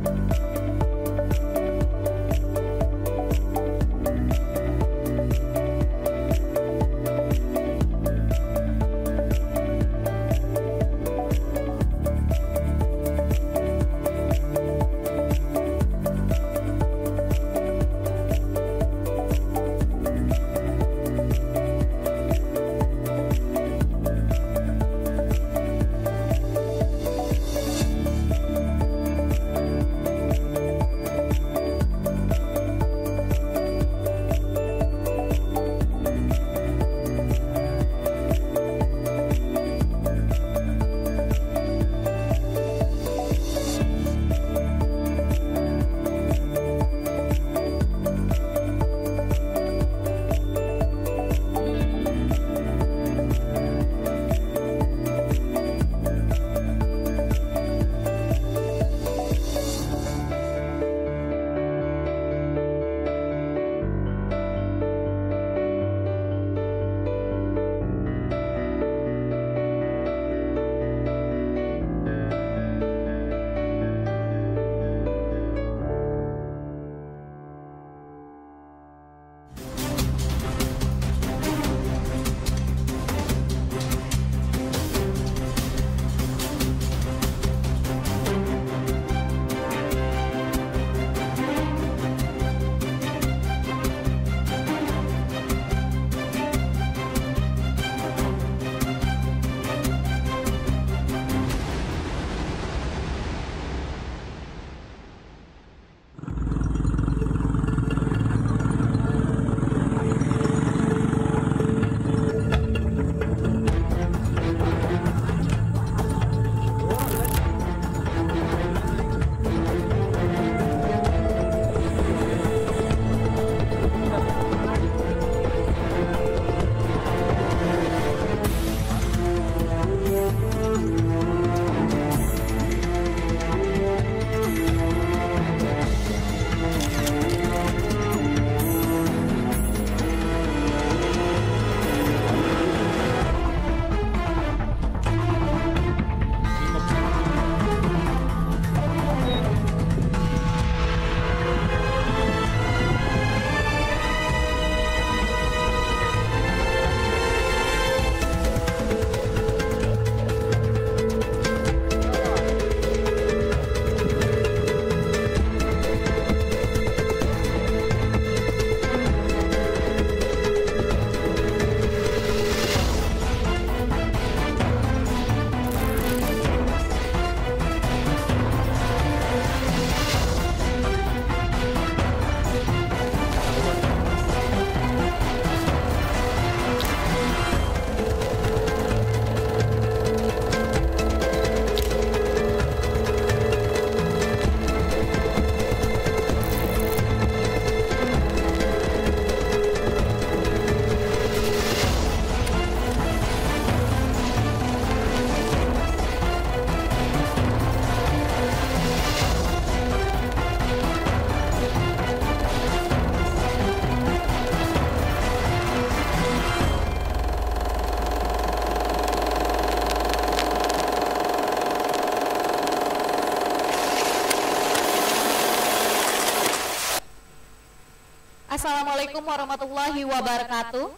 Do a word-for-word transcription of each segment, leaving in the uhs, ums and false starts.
Assalamualaikum warahmatullahi wabarakatuh.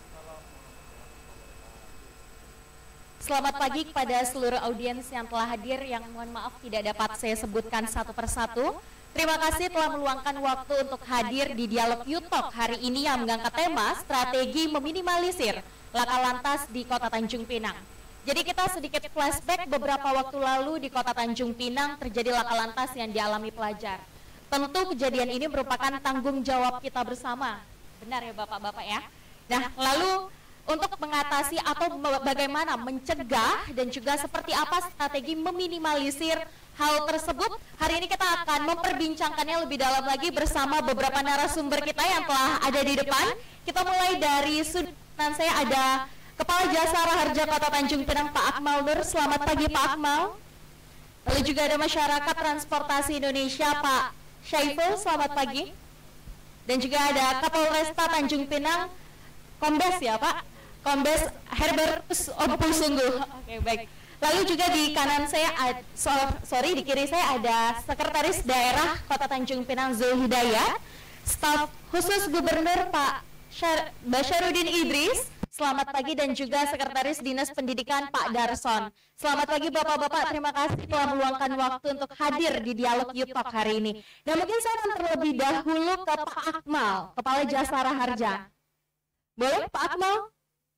Selamat pagi kepada seluruh audiens yang telah hadir, yang mohon maaf tidak dapat saya sebutkan satu persatu. Terima kasih telah meluangkan waktu untuk hadir di Dialog Yutalk hari ini yang mengangkat tema strategi meminimalisir laka lantas di Kota Tanjung Pinang. Jadi kita sedikit flashback, beberapa waktu lalu di Kota Tanjung Pinang terjadi laka lantas yang dialami pelajar. Tentu kejadian ini merupakan tanggung jawab kita bersama. Benar ya Bapak-Bapak ya? Nah, lalu untuk mengatasi atau bagaimana mencegah dan juga seperti apa strategi meminimalisir hal tersebut, hari ini kita akan memperbincangkannya lebih dalam lagi bersama beberapa narasumber kita yang telah ada di depan. Kita mulai dari sudut kanan saya ada Kepala Jasa Raharja Kota Tanjung Pinang Pak Akmal Nur. Selamat pagi Pak Akmal. Lalu juga ada Masyarakat Transportasi Indonesia Pak Syaiful, selamat pagi. Dan juga ada Kapolresta Tanjung Pinang, Kombes ya Pak, Kombes Herbertus Opusungguh. Oke baik. Lalu juga di kanan saya, so, sorry di kiri saya ada Sekretaris Daerah Kota Tanjung Pinang Zulhidayat, Staf Khusus Gubernur Pak Syar Basyarudin Idris. Selamat pagi, dan juga Sekretaris Dinas Pendidikan Pak Darson. Selamat pagi Bapak-Bapak, terima kasih telah meluangkan waktu untuk hadir di Dialog Youth Talk hari ini. Dan mungkin saya akan terlebih dahulu ke Pak Akmal, Kepala Jasara Harja. Boleh Pak Akmal?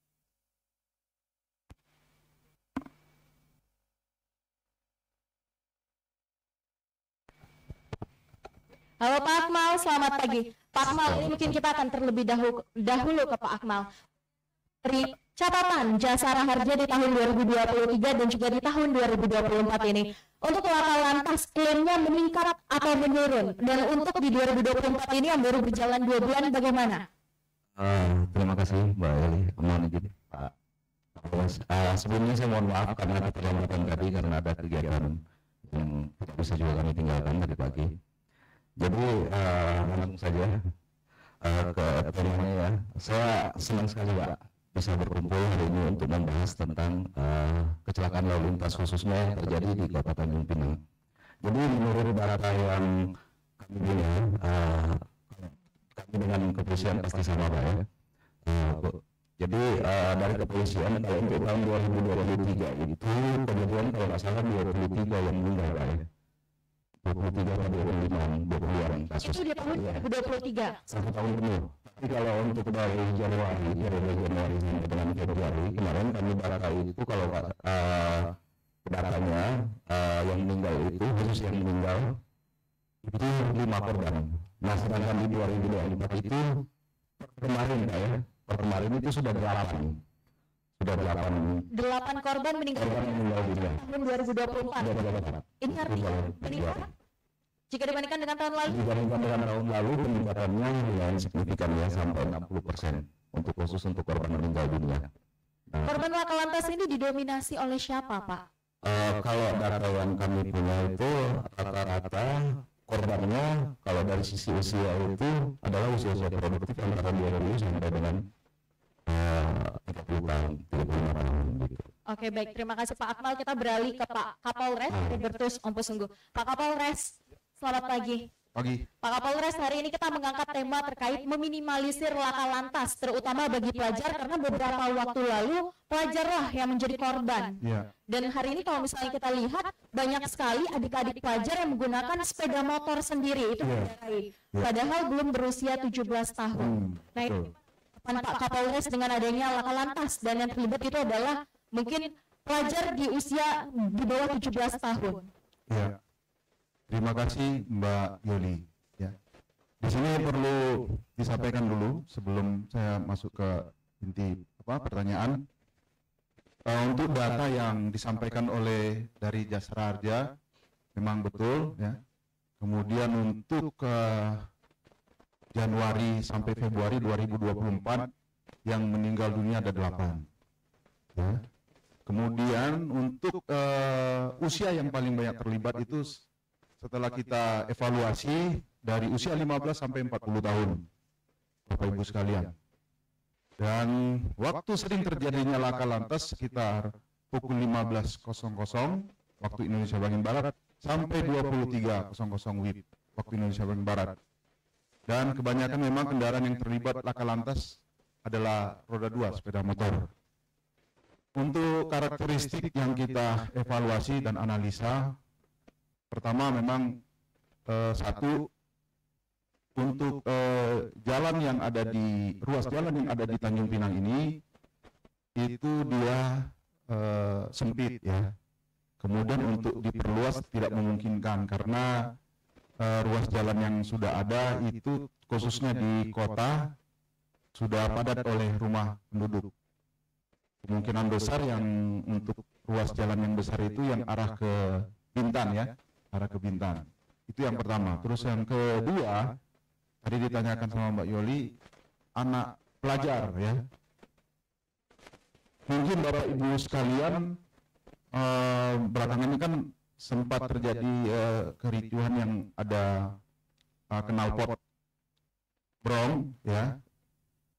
Halo Pak Akmal, selamat pagi. Pak Akmal, ini mungkin kita akan terlebih dahulu, dahulu ke Pak Akmal. Dari catatan Jasara Harja di tahun dua ribu dua puluh tiga dan juga di tahun dua ribu dua puluh empat ini, untuk laka lantas klaimnya meningkat atau menurun, dan untuk di dua ribu dua puluh empat ini yang baru berjalan dua bulan bagaimana? Uh, terima kasih Mbak Eli, mohon izin Pak. Uh, sebelumnya saya mohon maaf karena keterlambatan tadi karena ada kegiatan yang tidak bisa juga kami tinggalkan tadi pagi. Jadi uh, langsung saja uh, ke temanya ya. Saya senang sekali Pak bisa berkumpul hari ini untuk membahas tentang uh, kecelakaan lalu lintas khususnya yang terjadi di Kota Tanjung Pinang. Jadi menurut data yang kami punya, uh, kami dengan kepolisian pasti sama Pak ya. Uh, jadi uh, dari kepolisian kalau untuk tahun dua ribu dua puluh tiga itu kemudian kalau nggak salah dua puluh tiga yang meninggal Pak ya. dua puluh tiga atau dua puluh lima, dua puluh an kasus. Itu di tahun dua ribu dua puluh tiga. Satu tahun penuh. Tapi kalau untuk dari Januari, dari Januari sampai dengan Februari kemarin kami data itu kalau uh, datanya uh, yang meninggal itu khusus yang meninggal itu lima korban. Nah sedangkan di dua ribu dua puluh empat itu kemarin ya, kemarin itu sudah delapan. Sudah delapan. Delapan korban meninggal dunia tahun dua ribu dua puluh empat. Ini artinya meningkat jika dibandingkan dengan tahun lalu? Dibandingkan dengan tahun lalu peningkatannya lumayan signifikan ya, sampai enam puluh persen untuk khusus untuk korban meninggal dunia. Nah, korban laka lantas ini didominasi oleh siapa Pak? Uh, kalau data yang kami punya itu rata-rata korbannya kalau dari sisi usia itu adalah usia-usia produktif antara dua puluh sampai dengan tiga puluh tahun, tiga puluh lima tahun gitu. Oke baik, terima kasih Pak Akmal. Kita beralih ke Pak Kapolres Robertus Ompusungguh. Pak Kapolres, selamat pagi. Pagi. Pak Kapolres, hari ini kita mengangkat tema terkait meminimalisir laka lantas, terutama bagi pelajar, karena beberapa waktu lalu pelajarlah yang menjadi korban. Ya. Dan hari ini kalau misalnya kita lihat, banyak sekali adik-adik pelajar yang menggunakan sepeda motor sendiri, itu ya. Ya. Padahal belum berusia tujuh belas tahun. Hmm, nah ini Pak Kapolres dengan adanya laka lantas, dan yang terlibat itu adalah mungkin pelajar di usia di bawah tujuh belas tahun. Ya. Terima kasih Mbak Yoli. Ya. Di sini perlu disampaikan dulu sebelum saya masuk ke inti apa pertanyaan. Uh, untuk data yang disampaikan oleh dari Jasara Harja memang betul ya. Kemudian untuk uh, Januari sampai Februari dua ribu dua puluh empat yang meninggal dunia ada delapan. Ya. Kemudian untuk uh, usia yang paling banyak terlibat itu setelah kita evaluasi dari usia lima belas sampai empat puluh tahun, Bapak Ibu sekalian. Dan waktu sering terjadinya laka lantas sekitar pukul lima belas waktu Indonesia bagian Barat sampai dua puluh tiga W I B waktu Indonesia bagian Barat. Dan kebanyakan memang kendaraan yang terlibat laka lantas adalah roda dua sepeda motor. Untuk karakteristik yang kita evaluasi dan analisa, pertama memang eh, satu, untuk eh, jalan yang ada di, ruas jalan yang ada di Tanjung Pinang ini, itu dia eh, sempit ya. Kemudian untuk diperluas tidak memungkinkan karena eh, ruas jalan yang sudah ada itu khususnya di kota sudah padat oleh rumah penduduk. Kemungkinan besar yang untuk ruas jalan yang besar itu yang arah ke Bintan ya, arah ke Bintan. Itu yang pertama. Terus yang kedua, tadi ditanyakan sama Mbak Yoli, anak pelajar ya. Mungkin Bapak Ibu sekalian eh, belakangan ini kan sempat terjadi eh, kericuhan yang ada eh, knalpot brong ya.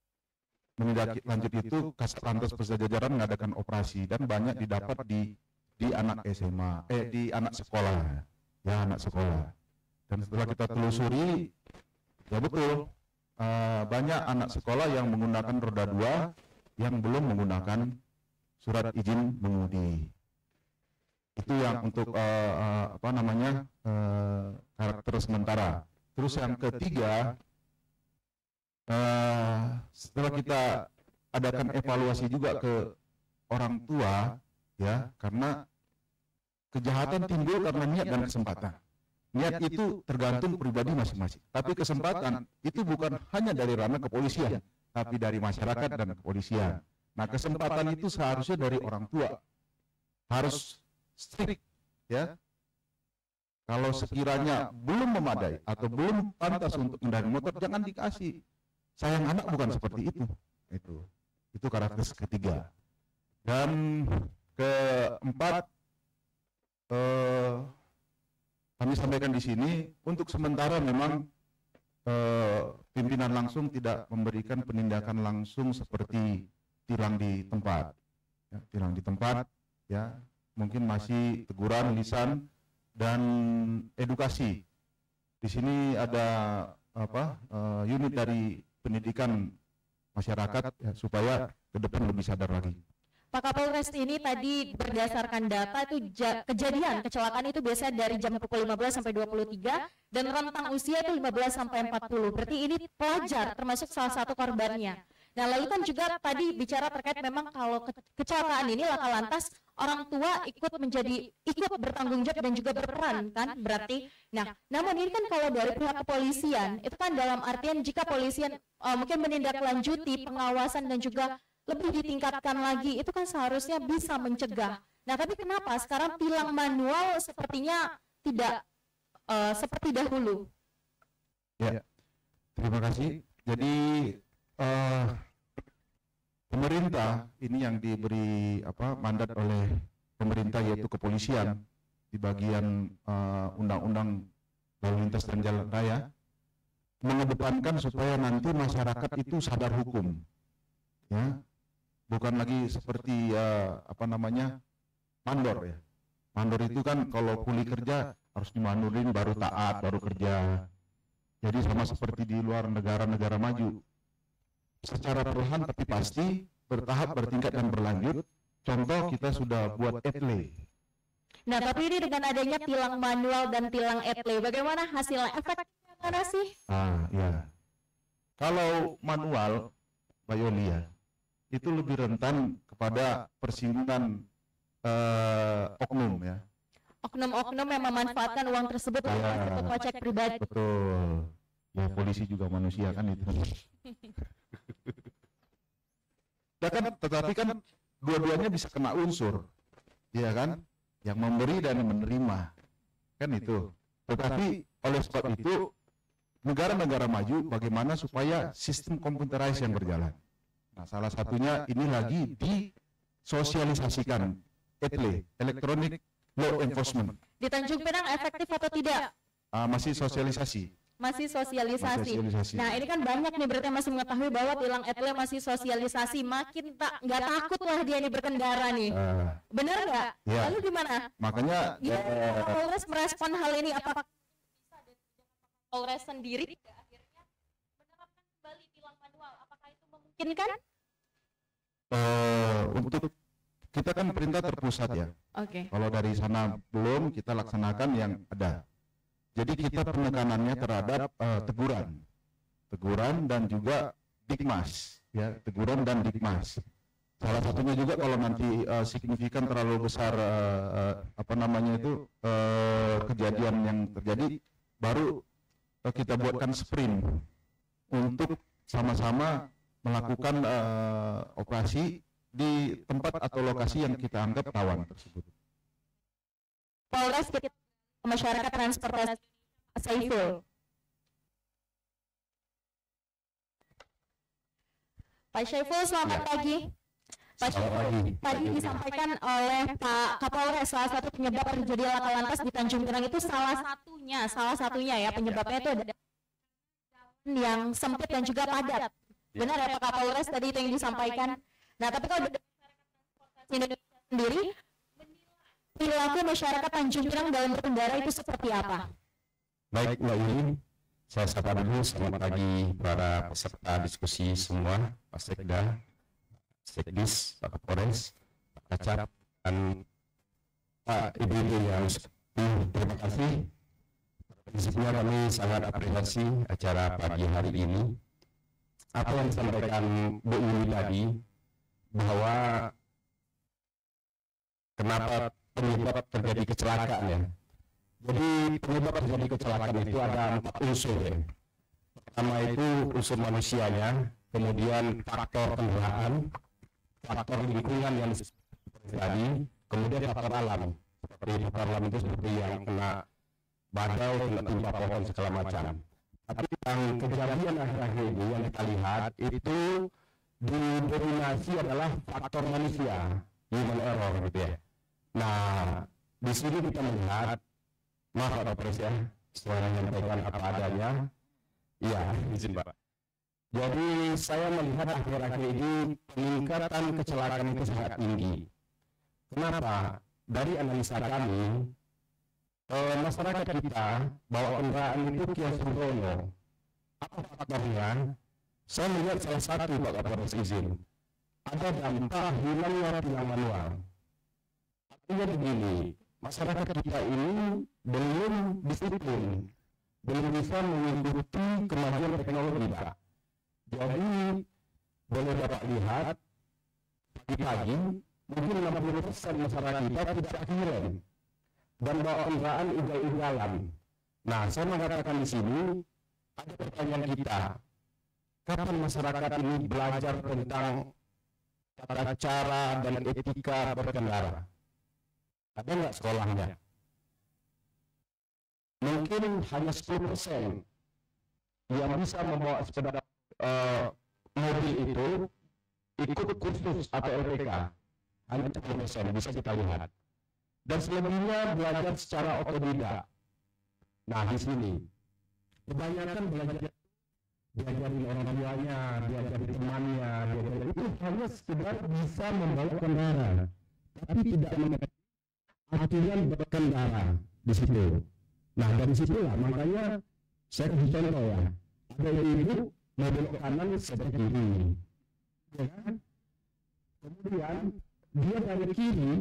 Menindaklanjut itu Kasat Lantas Polres Jajaran mengadakan operasi dan banyak didapat di di anak S M A, eh di anak sekolah, ya anak sekolah. Dan setelah kita telusuri, ya betul, uh, banyak anak sekolah yang menggunakan roda dua yang belum menggunakan surat izin mengemudi. Itu yang untuk uh, uh, apa namanya uh, karakter sementara. Terus yang ketiga, uh, setelah kita adakan evaluasi juga ke orang tua, ya, karena kejahatan timbul karena niat dan kesempatan. Niat itu tergantung pribadi masing-masing. Tapi kesempatan itu bukan hanya dari ranah kepolisian, tapi dari masyarakat dan kepolisian. Nah, kesempatan itu seharusnya dari orang tua. Harus strict, ya. Kalau sekiranya belum memadai atau belum pantas untuk mengendarai motor, jangan dikasih. Sayang anak bukan seperti itu. Itu, itu karakter ketiga. Dan keempat, eh, kami sampaikan di sini, untuk sementara memang eh, pimpinan langsung tidak memberikan penindakan langsung seperti tilang di tempat, ya, tilang di tempat, ya, mungkin masih teguran, lisan, dan edukasi. Di sini ada apa uh, unit dari pendidikan masyarakat, ya, supaya ke depan lebih sadar lagi. Pak Kapolres, ini tadi berdasarkan data itu ja, kejadian kecelakaan itu biasanya dari jam pukul lima belas sampai dua puluh tiga dan rentang usia itu lima belas sampai empat puluh. Berarti ini pelajar termasuk salah satu korbannya. Nah, lalu kan juga tadi bicara terkait memang kalau ke kecelakaan ini laka lantas orang tua ikut menjadi ikut bertanggung jawab dan juga berperan kan berarti. Nah, namun ini kan kalau dari pihak kepolisian itu kan dalam artian jika polisian uh, mungkin menindaklanjuti pengawasan dan juga lebih ditingkatkan lagi, itu kan seharusnya bisa mencegah. Nah, tapi kenapa sekarang tilang manual sepertinya tidak uh, seperti dahulu? Ya, terima kasih. Jadi uh, pemerintah ini yang diberi apa mandat oleh pemerintah, yaitu kepolisian di bagian uh, undang-undang lalu lintas dan jalan raya, mengedepankan supaya nanti masyarakat itu sadar hukum, ya. Bukan lagi seperti uh, apa namanya mandor, ya. Mandor itu kan kalau kuli kerja harus dimandurin baru taat, baru kerja. Jadi sama seperti di luar negara-negara maju. Secara perlahan tapi pasti, bertahap, bertingkat dan berlanjut. Contoh kita sudah buat etle. Nah, tapi ini dengan adanya tilang manual dan tilang etle, bagaimana hasilnya, efeknya mana sih? Ah, ya. Kalau manual, Mbak Yoli, ya, itu lebih rentan kepada persinggungan uh, oknum, ya. Oknum-oknum yang memanfaatkan uang tersebut untuk Ya, untuk pajak pribadi. betul. Ya, polisi juga manusia kan itu. Ya kan, tetapi kan dua-duanya bisa kena unsur, ya kan? Yang memberi dan yang menerima, kan itu. Tetapi oleh sebab itu, negara-negara maju bagaimana supaya sistem komputerized yang berjalan. Nah, salah satunya ini lagi disosialisasikan, E T L E, Electronic Law Enforcement. Di Tanjung Pinang efektif atau tidak? Uh, masih sosialisasi. Masih sosialisasi. Masih sosialisasi. Nah, ini kan banyak nih berarti masih mengetahui bahwa tilang etle masih sosialisasi. Makin tak nggak takut lah dia nih berkendara nih. Uh, Benar nggak? Ya. Lalu gimana? Makanya gimana uh, Polres merespon hal ini? Apakah bisa dan Polres sendiri akhirnya menerapkan kembali tilang manual? Apakah itu memungkinkan? Uh, untuk kita kan perintah terpusat, ya. Oke. Okay. Kalau dari sana belum, kita laksanakan yang ada. Jadi kita penekanannya terhadap uh, teguran, teguran dan juga dikmas, ya, teguran dan dikmas. Salah satunya juga kalau nanti uh, signifikan terlalu besar uh, uh, apa namanya itu uh, kejadian yang terjadi, baru uh, kita buatkan sprint untuk sama-sama melakukan uh, operasi di tempat atau lokasi yang kita anggap rawan tersebut. Polres masyarakat transportasi Saiful. Pak Saiful, selamat pagi. Pak Saiful, tadi disampaikan oleh Pak Kapolres salah satu penyebab terjadi laka lantas di Tanjung Pinang itu salah satunya, salah satunya ya penyebabnya itu ada yang sempit dan juga padat. Benar ya Pak Kapolres tadi itu yang disampaikan. Nah, tapi kalau Indonesia sendiri perilaku masyarakat Tanjung Pinang dalam berkendara itu seperti apa? Baik Mbak Yuli, saya sapa dulu. Selamat pagi para peserta diskusi semua, Pak Sekda, Sekdis, Pak Kapolres, Pak Kacap, dan Pak Ibu-Ibu yang terima kasih. Prinsipnya kami sangat apresiasi acara pagi hari ini. Apa yang disampaikan Bu Yuli tadi, bahwa kenapa penyebab terjadi kecelakaan ya. Jadi penyebab terjadi kecelakaan itu ada empat unsur ya. Pertama itu unsur manusianya, kemudian faktor kendaraan, faktor lingkungan yang terjadi, kemudian faktor alam. Seperti faktor alam itu seperti yang kena badai, kena timpa pohon segala macam. Tapi yang kejadian akhir-akhir ini yang kita lihat itu didominasi adalah faktor manusia, human error gitu ya. Nah, di sini kita melihat, maaf Pak Kapolres ya, setelah menyampaikan apa adanya, iya izin Pak. Jadi saya melihat akhir-akhir ini peningkatan kecelakaan itu sangat tinggi. Kenapa? Dari analisa kami, eh, masyarakat kita bawa kendaraan itu kian sembrono. Apa faktornya? Saya melihat salah satu Pak Kapolres izin, ada dampak hilangnya tilang manual. Artinya begini, masyarakat kita ini belum disiplin, belum bisa mengikuti kemajuan teknologi Pak. Jadi boleh Bapak lihat pagi-pagi mungkin enam puluh persen masyarakat kita tidak akhiran dan bawa kendaraan ugal-ugalan. Nah, saya mengatakan di sini ada pertanyaan kita. Kapan masyarakat ini belajar tentang tata cara dan etika berkendara? Ada nggak sekolahnya? Mungkin hanya sepuluh persen yang bisa membawa sepeda uh, mobil itu ikut kursus atau L P K. Hanya sepuluh persen bisa kita lihat. Dan selebihnya belajar secara otodidak. Nah, di sini kebanyakan belajar diajarin orang tuanya, diajarin temannya, diajarin itu hanya sekedar bisa membawa kendaraan, tapi tidak mengerti aturan berkendara di situ. Nah, dari situlah makanya saya kasih contoh ya, ada ibu mau belok kanan sebelah kiri, ya kan? Kemudian dia dari kiri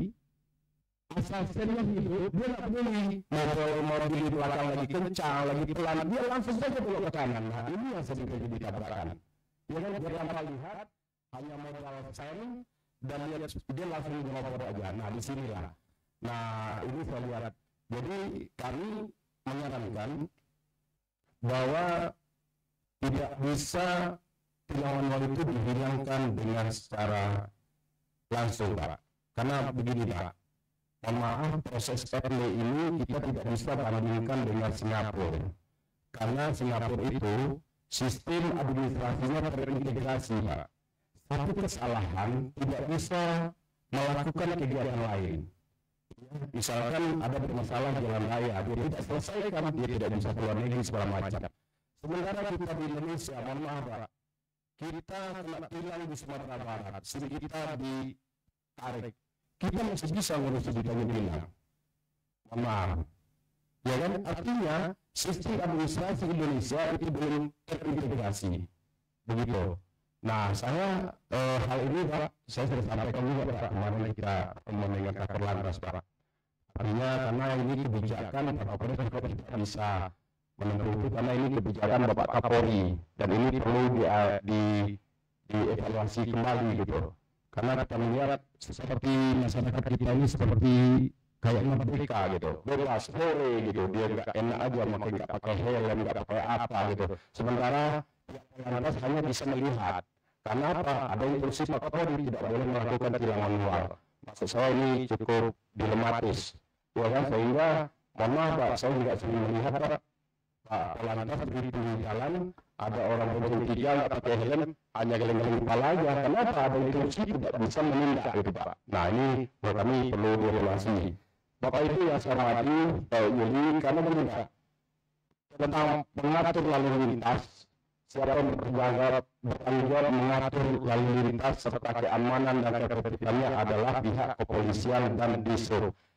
asal sennya hidup, dia nggak boleh mobil mobil di belakang lagi kencang, lagi pelan, dia langsung saja belok ke kanan. Nah, ini yang sering terjadi tabrakan. Ya kan, dia tanpa lihat, hanya modal sen dan lihat dia langsung ngoper aja. Nah, di sinilah. Nah, ini saya lihat. Jadi kami menyarankan bahwa tidak bisa tilang manual itu dihilangkan dengan secara langsung, Pak. Karena begini, Pak. Mohon maaf, proses P L ini kita tidak bisa bandingkan dengan Singapura. Karena Singapura itu sistem administrasinya terintegrasi, Pak. Satu kesalahan tidak bisa melakukan kegiatan lain. Misalkan ada bermasalah jalan raya, dia tidak selesaikan, dia tidak bisa keluar negeri segala macam. Sementara kita di Indonesia, mohon maaf Pak, kita kena tilang di Sumatera Barat, SIM kita ditarik, kita masih bisa ngurus di Tanjung Pinang. Mohon maaf. Ya kan, artinya sistem administrasi Indonesia itu belum terintegrasi. Begitu. Nah, saya eh, hal ini Pak, saya sudah sampaikan juga Pak, kemarin kita dengan Kakor Lantas Pak. Artinya karena ini kebijakan Pak Kapolri juga tidak bisa menempuh itu karena ini kebijakan Bapak Kapolri dan ini perlu di, di, dievaluasi kembali gitu. Karena kita melihat seperti masyarakat kita ini seperti kayak merdeka gitu, bebas sore gitu, dia nggak enak aja makin nggak pakai helm, nggak pakai apa gitu. Sementara lantas hanya bisa melihat. Karena apa? Ada instruksi Pak Kapolri tidak boleh melakukan tilang manual. Maksud saya ini cukup dilematis, ya kan? Sehingga mohon maaf Pak, saya juga sering melihat Pak, Pak lantas di pinggir jalan ada orang berbentuk tiga nggak pakai helm, hanya geleng-geleng kepala aja. Kenapa? Ada instruksi tidak bisa menindak itu Pak. Nah ini buat kami perlu direvaluasi. Bapak itu yang saya hormati Pak Yuli, karena begini Pak, tentang mengatur lalu lintas, siapa yang bertanggung jawab mengatur lalu lintas serta keamanan dan ketertibannya adalah pihak kepolisian dan dishub.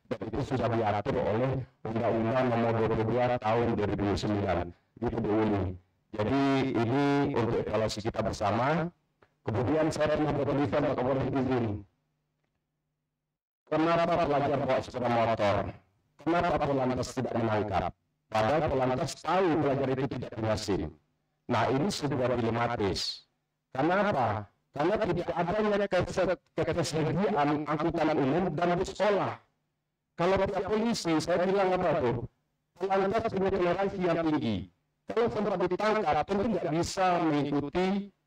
Dan itu sudah diatur oleh Undang-Undang Nomor dua puluh dua Tahun dua ribu sembilan. Gitu Bu Uli. Jadi ini untuk evaluasi kita bersama. Kemudian saya pernah berkondisi Pak Kapolres izin. Kenapa pelajar bawa sepeda motor? Kenapa Polantas tidak menangkap? Padahal Polantas tahu pelajar itu tidak punya SIM. Nah ini sudah dilematis. Kenapa? Karena tidak adanya ketersediaan angkutan umum dan bus sekolah. Kalau pihak polisi, saya bilang apa tuh? Polantas punya toleransi yang tinggi. Kalau sempat ditangkap, tentu tidak bisa mengikuti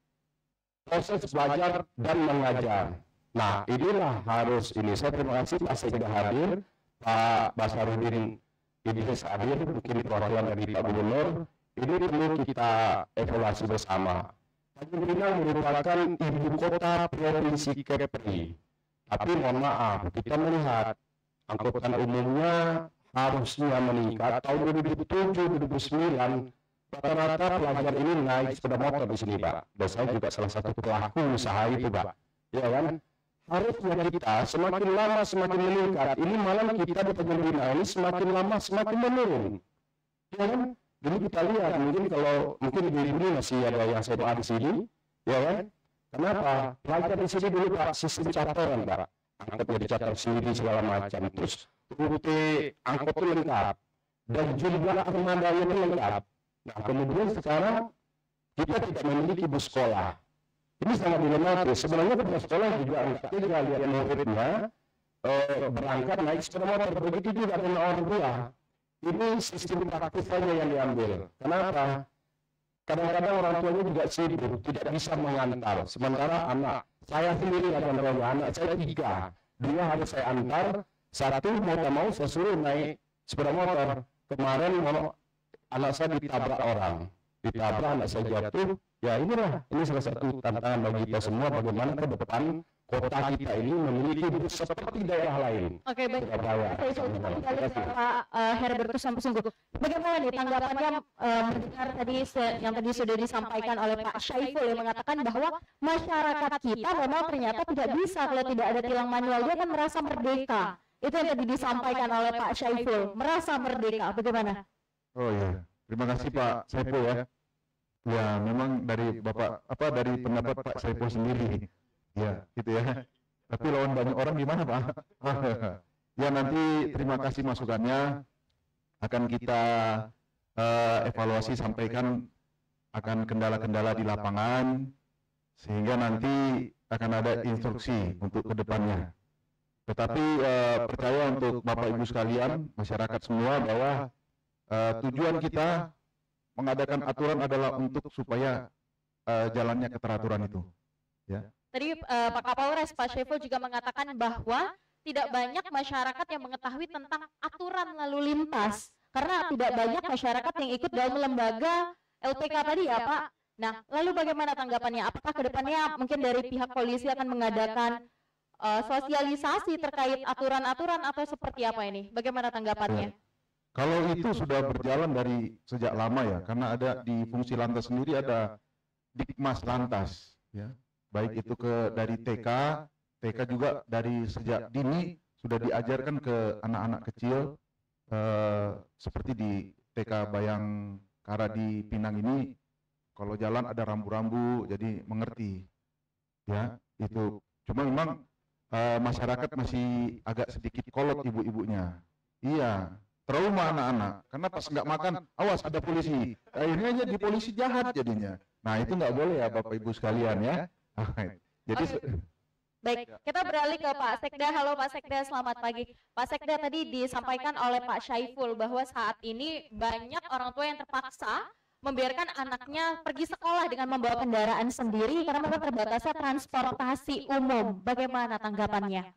proses belajar dan mengajar. Nah, inilah harus ini. Saya terima kasih Pak Sekda hadir, Pak Basarudin Idris hadir, mungkin perwakilan dari Pak Gubernur. Ini perlu kita evaluasi bersama. Tanjung Pinang merupakan ibu kota provinsi Kepri. Tapi mohon maaf, kita melihat angkutan umumnya harusnya meningkat. Tahun dua ribu tujuh dua ribu sembilan rata-rata pelajar ini naik sepeda motor di sini, Pak. Dan saya juga salah satu pelaku usaha itu, Pak. Ya kan? Harusnya kita semakin lama semakin meningkat. Ini malah kita di Tanjung Pinang ini semakin lama semakin menurun. Ya kan? Jadi kita lihat mungkin kalau mungkin di ini masih ada yang saya doa di sini, ya kan? Kenapa? Pelajar di sini dulu Pak sistem cataran, Pak. Angkotnya dicatat sendiri segala macam. Terus rute angkot itu lengkap dan jumlah armadanya itu lengkap. Nah kemudian sekarang kita tidak memiliki bus sekolah. Ini sangat dilematis. Sebenarnya bus sekolah juga enggak tinggal lihat muridnya eh, berangkat naik sepeda motor. Begitu juga dengan orang tua. Ini sistem praktis saja yang diambil. Kenapa? Kadang-kadang orang tuanya juga sibuk, tidak bisa mengantar. Sementara anak saya sendiri ada anak saya tiga, dia harus saya antar. Satu mau tak mau saya suruh naik sepeda motor. Kemarin mau, anak saya ditabrak orang, ditabrak anak saya jatuh. Ya inilah, ini salah satu tantangan bagi kita semua bagaimana ke depan kota kita ini memiliki bus seperti daerah lain. Oke, baik. Surabaya. Saya coba kembali ke Pak uh, Herbertus Samsungguh. Bagaimana nih tanggapannya uh, mendengar tadi yang tadi sudah disampaikan oleh Pak Syaiful yang mengatakan bahwa masyarakat kita memang ternyata tidak bisa kalau tidak ada tilang manual, dia kan merasa merdeka. Itu yang tadi disampaikan oleh Pak Syaiful, merasa merdeka. Bagaimana? Oh iya, terima kasih Pak Saiful ya. Ya memang dari Bapak apa dari pendapat Pak Saiful sendiri. Ya, gitu ya. Tapi lawan banyak orang gimana, Pak? Ya nanti terima kasih masukannya. Akan kita uh, evaluasi sampaikan akan kendala-kendala di lapangan sehingga nanti akan ada instruksi untuk kedepannya. Tetapi uh, percaya untuk Bapak Ibu sekalian, masyarakat semua bahwa uh, tujuan kita mengadakan aturan adalah untuk supaya uh, jalannya keteraturan itu. Ya. Tadi uh, Pak Kapolres, Pak Syaiful juga mengatakan bahwa tidak banyak masyarakat yang mengetahui tentang aturan lalu lintas karena tidak banyak masyarakat yang ikut dalam lembaga L P K tadi ya Pak. Nah, lalu bagaimana tanggapannya? Apakah kedepannya mungkin dari pihak polisi akan mengadakan uh, sosialisasi terkait aturan-aturan atau seperti apa ini? Bagaimana tanggapannya? Ya. Kalau itu sudah berjalan dari sejak lama ya, karena ada di fungsi lantas sendiri ada Dikmas Lantas, ya. Baik itu ke dari T K, T K juga dari sejak dini sudah diajarkan ke anak-anak kecil eh, seperti di T K Bayangkara di Pinang ini kalau jalan ada rambu-rambu jadi mengerti ya itu. Cuma memang eh, masyarakat masih agak sedikit kolot ibu-ibunya. Iya, trauma anak-anak karena pas nggak makan awas ada polisi, akhirnya jadi polisi jahat jadinya. Nah itu nggak boleh ya Bapak Ibu sekalian ya. Jadi okay. Baik, kita beralih ke Pak Sekda. Halo Pak Sekda, selamat pagi. Pak Sekda, tadi disampaikan oleh Pak Syaiful bahwa saat ini banyak orang tua yang terpaksa membiarkan anaknya pergi sekolah dengan membawa kendaraan sendiri karena memang terbatasnya transportasi umum. Bagaimana tanggapannya?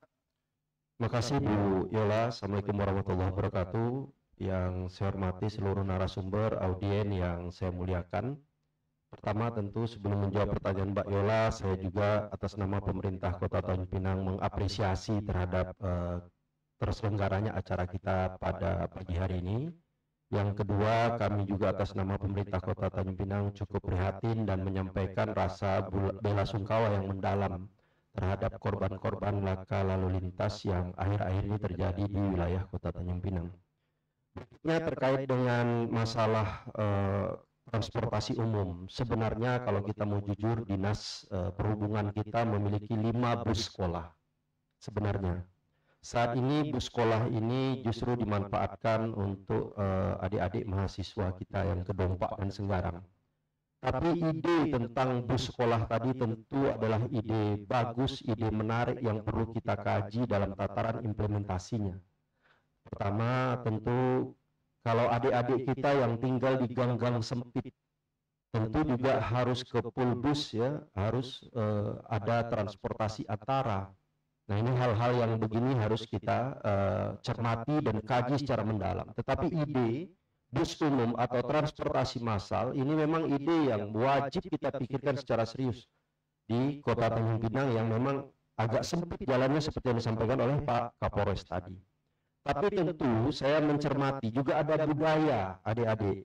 Terima kasih Bu Yola. Assalamualaikum warahmatullahi wabarakatuh. Yang saya hormati seluruh narasumber, audien yang saya muliakan. Pertama tentu sebelum menjawab pertanyaan Mbak Yola, saya juga atas nama pemerintah Kota Tanjung Pinang mengapresiasi terhadap uh, terselenggaranya acara kita pada pagi hari ini. Yang kedua, kami juga atas nama pemerintah Kota Tanjung Pinang cukup prihatin dan menyampaikan rasa bela sungkawa yang mendalam terhadap korban-korban laka lalu lintas yang akhir-akhir ini terjadi di wilayah Kota Tanjung Pinang. Berikutnya terkait dengan masalah eh, transportasi umum. Sebenarnya kalau kita mau jujur, Dinas eh, Perhubungan kita memiliki lima bus sekolah. Sebenarnya saat ini bus sekolah ini justru dimanfaatkan untuk eh, adik-adik mahasiswa kita yang ke Dompak dan Senggarang. Tapi ide tentang bus sekolah tadi tentu adalah ide bagus, ide menarik yang perlu kita kaji dalam tataran implementasinya. Pertama, tentu kalau adik-adik kita yang tinggal di gang-gang sempit, tentu juga harus ke pool bus ya, harus uh, ada transportasi antara. Nah, ini hal-hal yang begini harus kita uh, cermati dan kaji secara mendalam. Tetapi ide bus umum atau transportasi massal ini memang ide yang wajib kita pikirkan secara serius di Kota Tanjung Pinang yang memang agak sempit jalannya seperti yang disampaikan oleh Pak Kapolres tadi. Tapi tentu saya mencermati juga ada budaya adik-adik.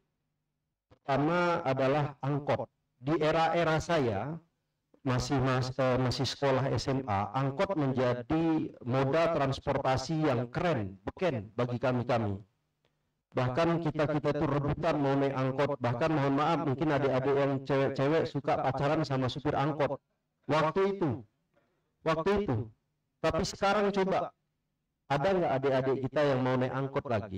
Pertama adalah angkot. Di era-era saya masih mas, eh, masih sekolah S M A, angkot menjadi moda transportasi yang keren, beken bagi kami-kami. Bahkan kita-kita itu rebutan mau naik angkot, bahkan mohon maaf mungkin adik-adik yang cewek-cewek suka pacaran sama supir angkot. Waktu itu, waktu itu. Tapi sekarang coba, ada nggak adik-adik kita yang mau naik angkot lagi?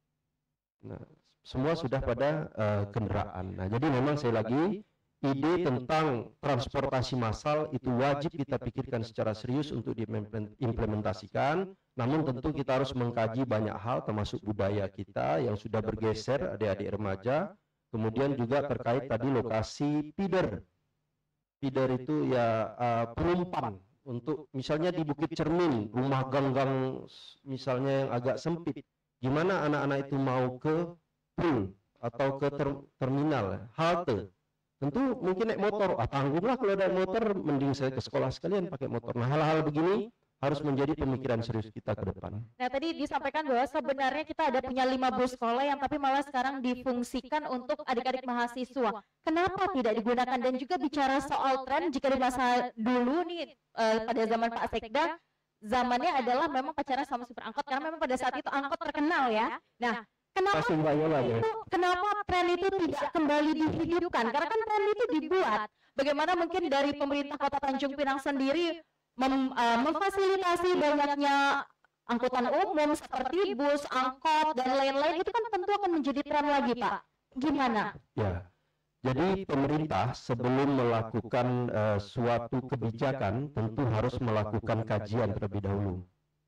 Nah, semua sudah pada uh, kendaraan. Nah, jadi memang saya lagi, ide tentang transportasi massal itu wajib kita pikirkan secara serius untuk diimplementasikan. Namun tentu kita harus mengkaji banyak hal termasuk budaya kita yang sudah bergeser adik-adik remaja. Kemudian juga terkait tadi lokasi feeder. Feeder itu ya uh, penumpang untuk misalnya di Bukit Cermin, rumah gang-gang misalnya yang agak sempit. Gimana anak-anak itu mau ke pool atau ke ter terminal, halte. Tentu mungkin naik motor, ah, tanggunglah kalau naik motor, mending saya ke sekolah sekalian pakai motor. Nah, hal-hal begini harus menjadi pemikiran serius kita ke depan. Nah, tadi disampaikan bahwa sebenarnya kita ada punya lima bus sekolah yang tapi malah sekarang difungsikan untuk adik-adik mahasiswa. Kenapa tidak digunakan? Dan juga bicara soal tren, jika di masa dulu nih uh, pada zaman Pak Sekda, zamannya adalah memang pacaran sama supir angkot karena memang pada saat itu angkot terkenal ya. Nah, kenapa itu, kenapa tren itu tidak kembali dihidupkan? Karena kan tren itu dibuat. Bagaimana mungkin dari pemerintah Kota Tanjung Pinang sendiri mem, uh, memfasilitasi banyaknya angkutan umum seperti bus, angkot, dan lain-lain, itu kan tentu akan menjadi tren lagi, Pak. Gimana? Ya, jadi pemerintah sebelum melakukan uh, suatu kebijakan tentu harus melakukan kajian terlebih dahulu.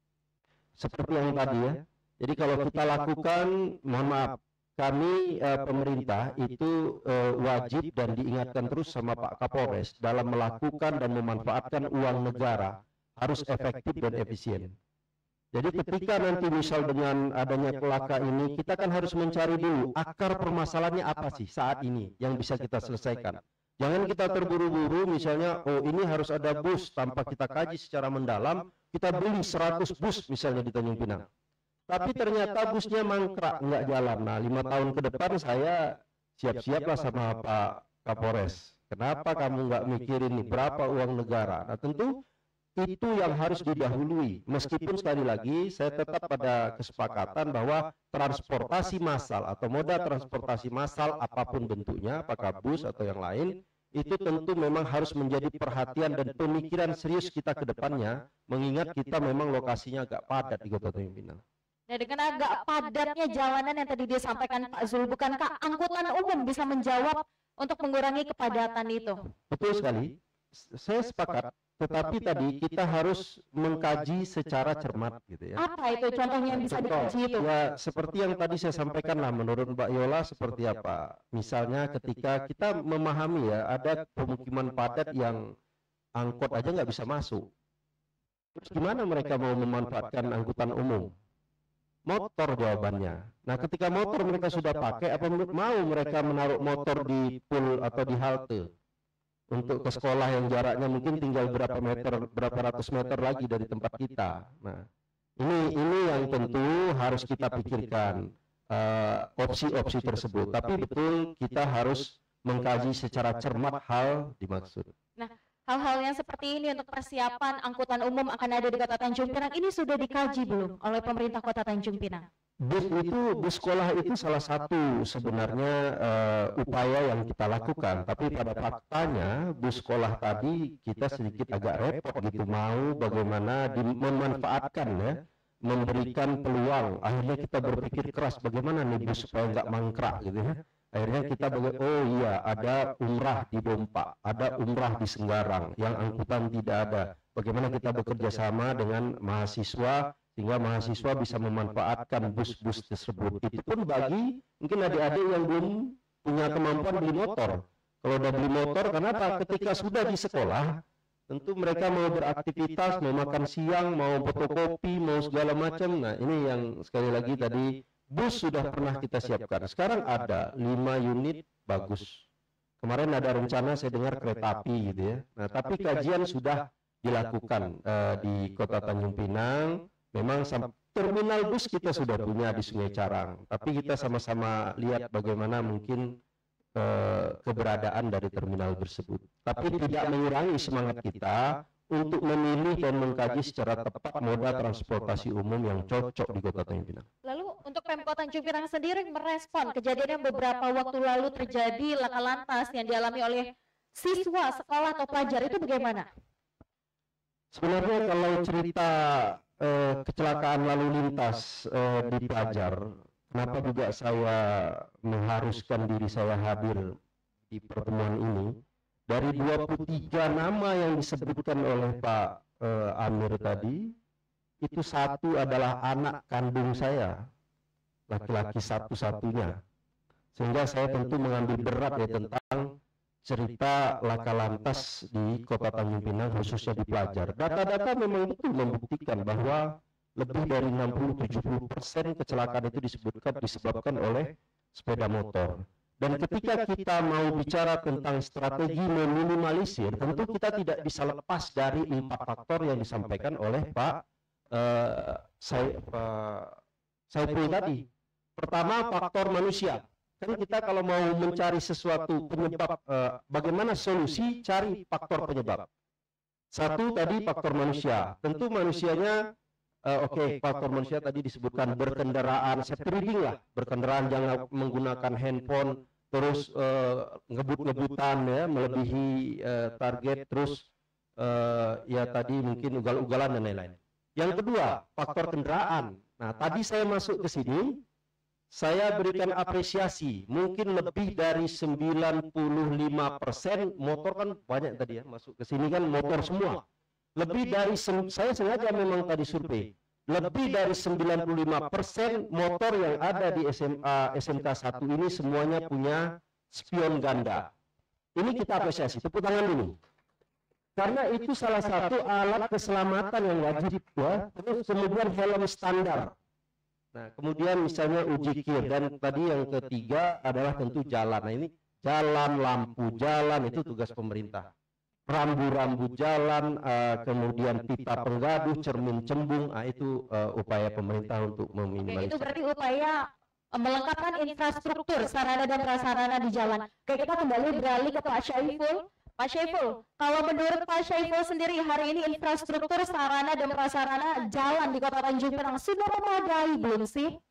Seperti yang tadi ya. Jadi kalau kita lakukan, mohon maaf, kami eh, pemerintah itu eh, wajib dan diingatkan terus sama Pak Kapolres dalam melakukan dan memanfaatkan uang negara harus efektif dan efisien. Jadi ketika nanti misal dengan adanya kelaka ini, kita kan harus mencari dulu akar permasalahannya apa sih saat ini yang bisa kita selesaikan. Jangan kita terburu-buru misalnya, oh ini harus ada bus tanpa kita kaji secara mendalam, kita beli seratus bus misalnya di Tanjung Pinang. Tapi ternyata busnya mangkrak, nggak jalan. Nah, lima tahun ke depan saya siap-siaplah sama Pak Kapolres. Kenapa kamu nggak mikirin nih berapa uang negara? Nah, tentu itu yang harus didahului. Meskipun sekali lagi saya tetap pada kesepakatan bahwa transportasi massal atau moda transportasi massal apapun bentuknya, apakah bus atau yang lain, itu tentu memang harus menjadi perhatian dan pemikiran serius kita ke depannya, mengingat kita memang lokasinya agak padat di Kota Tanjung Pinang. Nah, dengan agak padatnya jalanan yang tadi disampaikan Pak Zul, bukankah angkutan umum bisa menjawab untuk mengurangi kepadatan itu? Betul sekali, saya sepakat. Tetapi tadi kita harus mengkaji secara cermat, gitu ya. Apa itu contohnya yang bisa dikaji itu? Ya, seperti yang tadi saya sampaikan lah, menurut Mbak Yola seperti apa? Misalnya ketika kita memahami ya, ada pemukiman padat yang angkot aja nggak bisa masuk. Terus gimana mereka mau memanfaatkan angkutan umum? Motor jawabannya. Nah, ketika motor mereka sudah pakai, apa mau mereka menaruh motor di pool atau di halte untuk ke sekolah yang jaraknya mungkin tinggal berapa meter, berapa ratus meter lagi dari tempat kita. Nah, ini ini yang tentu harus kita pikirkan opsi-opsi uh, tersebut. Tapi betul kita harus mengkaji secara cermat hal dimaksud. Nah, hal-hal yang seperti ini untuk persiapan angkutan umum akan ada di Kota Tanjung Pinang ini sudah dikaji belum oleh pemerintah Kota Tanjung Pinang? Bus itu, bus sekolah itu salah satu sebenarnya uh, upaya yang kita lakukan. Tapi pada faktanya bus sekolah tadi kita sedikit agak repot gitu, mau bagaimana memanfaatkan ya, memberikan peluang. Akhirnya kita berpikir keras bagaimana nih bus supaya nggak mangkrak gitu ya. Akhirnya kita bagai, oh iya ada umrah di Dompa, ada umrah di Senggarang, yang angkutan tidak ada. Bagaimana kita bekerja sama dengan mahasiswa sehingga mahasiswa bisa memanfaatkan bus-bus tersebut. Itu pun bagi mungkin adik-adik yang belum punya kemampuan beli motor. Kalau udah beli motor, kenapa? Ketika sudah di sekolah, tentu mereka mau beraktivitas, mau makan siang, mau fotokopi, mau segala macam. Nah ini yang sekali lagi tadi, bus sudah pernah kita siapkan. Sekarang ada lima unit bagus. Kemarin ada rencana saya dengar kereta api gitu ya. Nah tapi kajian sudah dilakukan uh, di Kota Tanjung Pinang. Memang terminal bus kita sudah punya di Sungai Carang, tapi kita sama-sama lihat bagaimana mungkin uh, keberadaan dari terminal tersebut. Tapi tidak mengurangi semangat kita untuk memilih dan mengkaji secara tepat moda transportasi umum yang cocok di Kota Tanjung Pinang. Lalu untuk Pemkot Tanjung Pinang sendiri merespon kejadian yang beberapa waktu lalu terjadi laka lantas yang dialami oleh siswa sekolah atau pelajar itu bagaimana? Sebenarnya kalau cerita Uh, kecelakaan lalu lintas uh, di pelajar, kenapa juga saya mengharuskan diri saya hadir di pertemuan ini? Dari dua puluh tiga nama yang disebutkan oleh Pak uh, Amir tadi, itu satu adalah anak kandung saya, laki-laki satu-satunya. Sehingga saya tentu mengambil berat ya tentang cerita laka lantas di Kota Tanjung Pinang khususnya di pelajar. Data-data memang betul membuktikan bahwa lebih dari enam puluh sampai tujuh puluh persen kecelakaan itu disebutkan disebabkan oleh sepeda motor. Dan ketika kita mau bicara tentang strategi meminimalisir, tentu kita tidak bisa lepas dari empat faktor yang disampaikan oleh Pak uh, saya Pak Saiful tadi. Pertama, faktor manusia. Kan kita kalau mau mencari sesuatu penyebab, eh, bagaimana solusi, cari faktor penyebab. Satu tadi faktor manusia. Tentu manusianya, eh, oke, okay, faktor manusia tadi disebutkan berkendaraan, safety reading lah, berkendaraan jangan menggunakan handphone, terus eh, ngebut-ngebutan ya, melebihi eh, target, terus eh, ya tadi mungkin ugal-ugalan dan lain-lain. Yang kedua, faktor kendaraan. Nah, tadi saya masuk ke sini, saya berikan apresiasi, mungkin lebih dari sembilan puluh lima persen motor, kan banyak tadi ya, masuk ke sini kan motor semua. Lebih dari, saya sengaja memang tadi survei, lebih dari sembilan puluh lima persen motor yang ada di S M A S M K satu ini semuanya punya spion ganda. Ini kita apresiasi, tepuk tangan dulu. Karena itu salah satu alat keselamatan yang wajib ya, terus kemudian helm standar. Nah, kemudian misalnya uji kir, dan tadi yang ketiga adalah tentu jalan. Nah, ini jalan, lampu jalan itu tugas pemerintah. Rambu-rambu jalan, uh, kemudian pita penggaduh, cermin cembung, nah, itu uh, upaya pemerintah untuk meminimalisir. Itu berarti upaya melengkapkan infrastruktur sarana dan prasarana di jalan. Oke, kita kembali beralih ke Pak Syaiful. Pak Syaiful, kalau menurut Pak Syaiful sendiri hari ini infrastruktur sarana dan prasarana jalan di Kota Tanjung Pinang sudah memadai belum sih?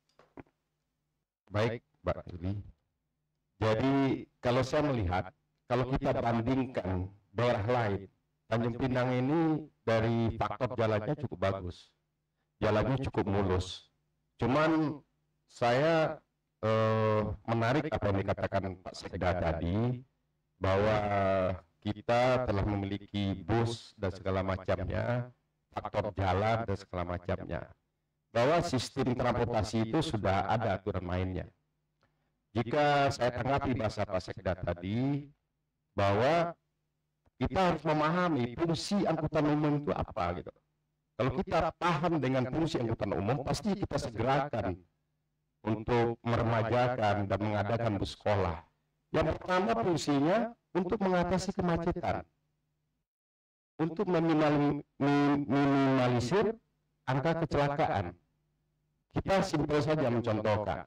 Baik, Mbak Yuli. Jadi kalau saya melihat, kalau kita bandingkan daerah lain, Tanjung Pinang ini dari faktor jalannya cukup bagus, jalannya cukup mulus. Cuman saya eh, menarik apa yang dikatakan Pak Sekda tadi, bahwa kita telah memiliki bus dan segala macamnya, faktor jalan dan segala macamnya, bahwa sistem transportasi itu sudah ada aturan mainnya. Jika saya tanggapi bahasa Pak Sekda tadi, bahwa kita harus memahami fungsi angkutan umum itu apa gitu. Kalau kita paham dengan fungsi angkutan umum, pasti kita segerakan untuk meremajakan dan mengadakan bus sekolah. Yang pertama fungsinya untuk mengatasi kemacetan, untuk meminimalisir angka kecelakaan. Kita simpel saja mencontohkan.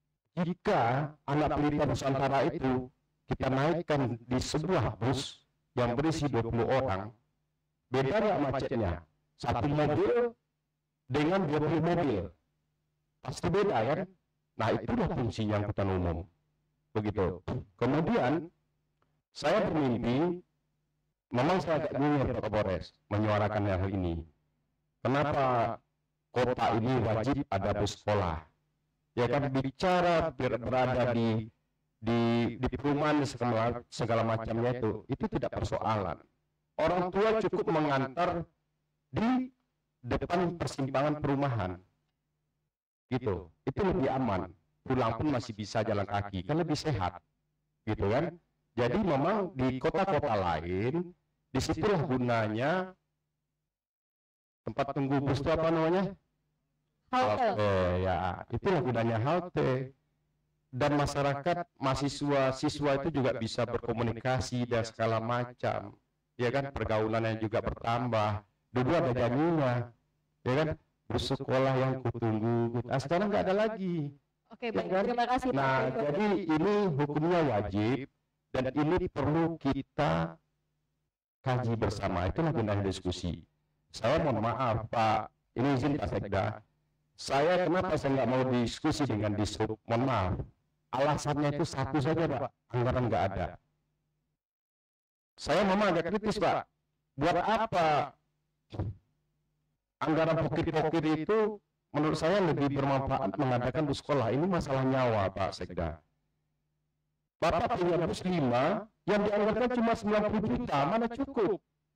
Jika anak pelita Nusantara itu kita naikkan di sebuah bus, yang berisi dua puluh orang, beda nggak macetnya? Satu mobil dengan dua puluh mobil. Pasti beda kan? Nah, itulah fungsi yang angkutan umum. Begitu. Kemudian, saya bermimpi, memang saya agak bingung Pak Kapolres menyuarakan hal ini. Kenapa kota ini wajib ada bus sekolah? Ya kan, bicara ber berada di di di perumahan segala, segala macamnya itu, itu tidak persoalan. Orang tua cukup mengantar di depan persimpangan perumahan, gitu. Itu lebih aman. Pulang pun masih bisa jalan kaki, kan lebih sehat, gitu kan. Jadi memang di kota-kota lain, disitulah gunanya tempat tunggu bus itu apa namanya? Halte. Ya, itulah gunanya halte. Dan masyarakat, mahasiswa, siswa itu juga bisa berkomunikasi dan segala macam, ya kan, pergaulannya juga bertambah. Dulu ada janjinya, ya kan, bersekolah yang kutunggu, nah, sekarang nggak ada lagi. Oke, baik, Ya kan? terima kasih Pak. Nah, jadi ini hukumnya wajib dan ini perlu kita kaji bersama. Itulah gunanya diskusi. Saya mohon maaf Pak, ini izin Pak Sekda. Saya kenapa saya nggak mau diskusi dengan Dishub? Mohon maaf. Alasannya itu satu saja Pak, anggaran nggak ada. Saya memang agak kritis Pak. Buat apa anggaran pokir-pokir itu menurut saya lebih bermanfaat mengadakan bus sekolah. Ini masalah nyawa Pak Sekda. Bapak punya bus lima yang dianggarkan cuma sembilan puluh juta, mana cukup?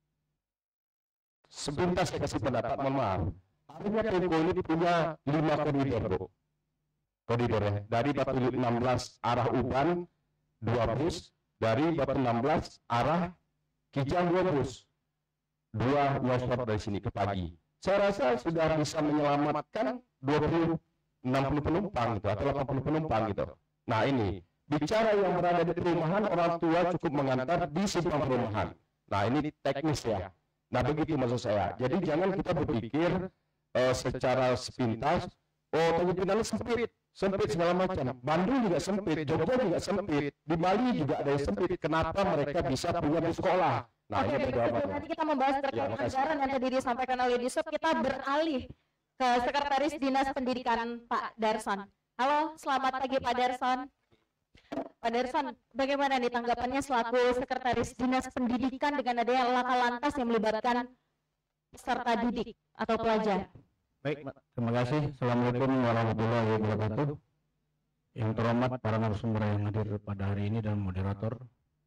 Sebentar saya kasih pendapat, mohon maaf. Harusnya Tempo ini punya lima koridor, Bu. Koridornya dari Batu enam belas arah Uban dua bus, dari Batu enam belas arah Kijang dua bus, dua nyosor dari sini ke Pagi. Saya rasa sudah bisa menyelamatkan dua puluh enam puluh penumpang gitu, atau delapan puluh penumpang gitu. Nah ini bicara yang berada di perumahan, orang tua cukup mengantar di simpang perumahan. Nah ini teknis ya. Nah begitu maksud saya. Jadi jangan kita berpikir uh, secara sepintas, oh Tanjung Pinang sempit, sempit segala macam. Bandung juga sempit, Jogja juga sempit, di Bali juga ada yang sempit. Kenapa mereka bisa punya bus sekolah? Nah, Oke, ini sebelum nanti kita membahas terkait Ya, makasih. anggaran yang tadi disampaikan oleh Dishub, kita beralih ke Sekretaris Dinas Pendidikan Pak Darson. Halo, selamat pagi Pak Darson. Pak Darson, bagaimana nih tanggapannya selaku Sekretaris Dinas Pendidikan dengan adanya laka lantas yang melibatkan peserta didik atau pelajar? Baik, Mbak. Terima kasih. Assalamualaikum warahmatullahi wabarakatuh. Yang terhormat para narasumber yang hadir pada hari ini dan moderator.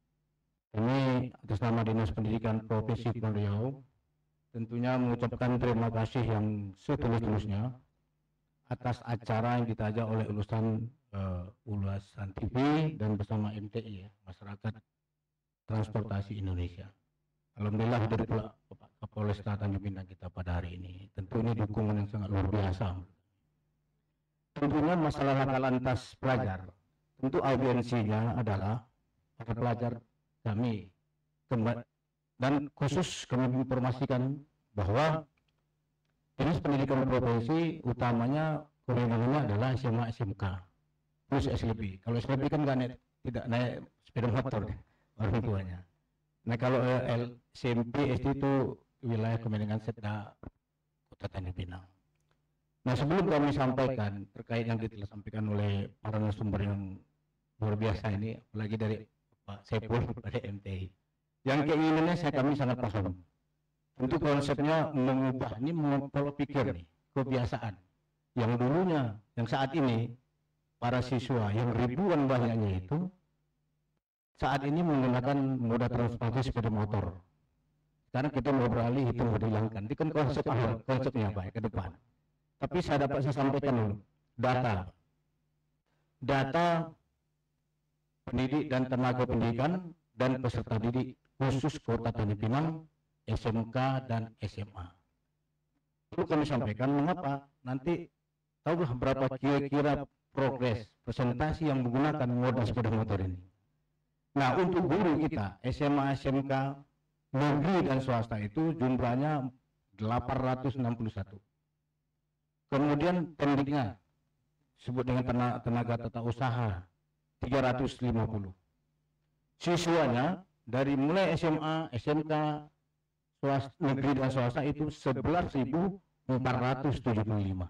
Kami atas nama Dinas Pendidikan Provinsi Kepulauan Riau tentunya mengucapkan terima kasih yang setulus-tulusnya atas acara yang ditajak oleh ulusan uh, ulasan T V dan bersama M T I ya, Masyarakat Transportasi Indonesia. Alhamdulillah hadir pula Bapak Kapolresta Tanjung Pinang kita pada hari ini. Tentu ini dukungan yang sangat luar biasa. Tentunya masalah laka lantas pelajar, tentu audiensinya adalah para pelajar kami dan khusus kami menginformasikan bahwa Dinas Pendidikan Provinsi utamanya kewenangannya adalah S M A S M K plus S L B. Kalau S L B kan nggak naik, tidak naik sepeda motor orang tuanya. Nah kalau L S M P S D itu wilayah Kemenangan Setda Kota Tanjung Pinang. Nah sebelum kami sampaikan terkait yang telah sampaikan oleh para narasumber yang luar biasa ini, apalagi dari Pak Saiful pada M T I, yang keinginannya saya kami sangat paham. Untuk konsepnya mengubah ini pola pikir nih, kebiasaan yang dulunya, yang saat ini para siswa yang ribuan banyaknya itu saat ini menggunakan moda transportasi sepeda motor. Sekarang kita mau beralih itu mau dihilangkan. Itu kan konsep awal, konsepnya apa ya, ke depan. Tapi saya dapat saya sampaikan dulu data, data pendidik dan tenaga pendidikan dan peserta didik khusus Kota Tanjung Pinang, S M K dan S M A. Perlu kami sampaikan mengapa nanti tahulah berapa kira-kira progres presentasi yang menggunakan moda sepeda motor ini. Nah untuk guru kita S M A S M K negeri dan swasta itu jumlahnya delapan ratus enam puluh satu. Kemudian pendidiknya disebut dengan tenaga, tenaga tata usaha tiga ratus lima puluh. Siswanya dari mulai S M A, S M K, swasta, negeri dan swasta itu sebelas ribu empat ratus tujuh puluh lima.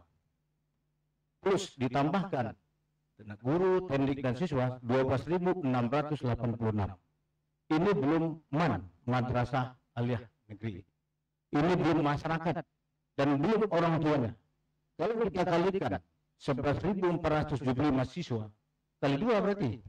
Plus ditambahkan tenaga guru, teknik dan siswa dua belas ribu enam ratus delapan puluh enam. Ini belum man, madrasah aliyah negeri. Ini belum masyarakat dan belum orang tuanya. Kalau kita kalikan sebelas ribu empat ratus tujuh puluh lima siswa kali dua berarti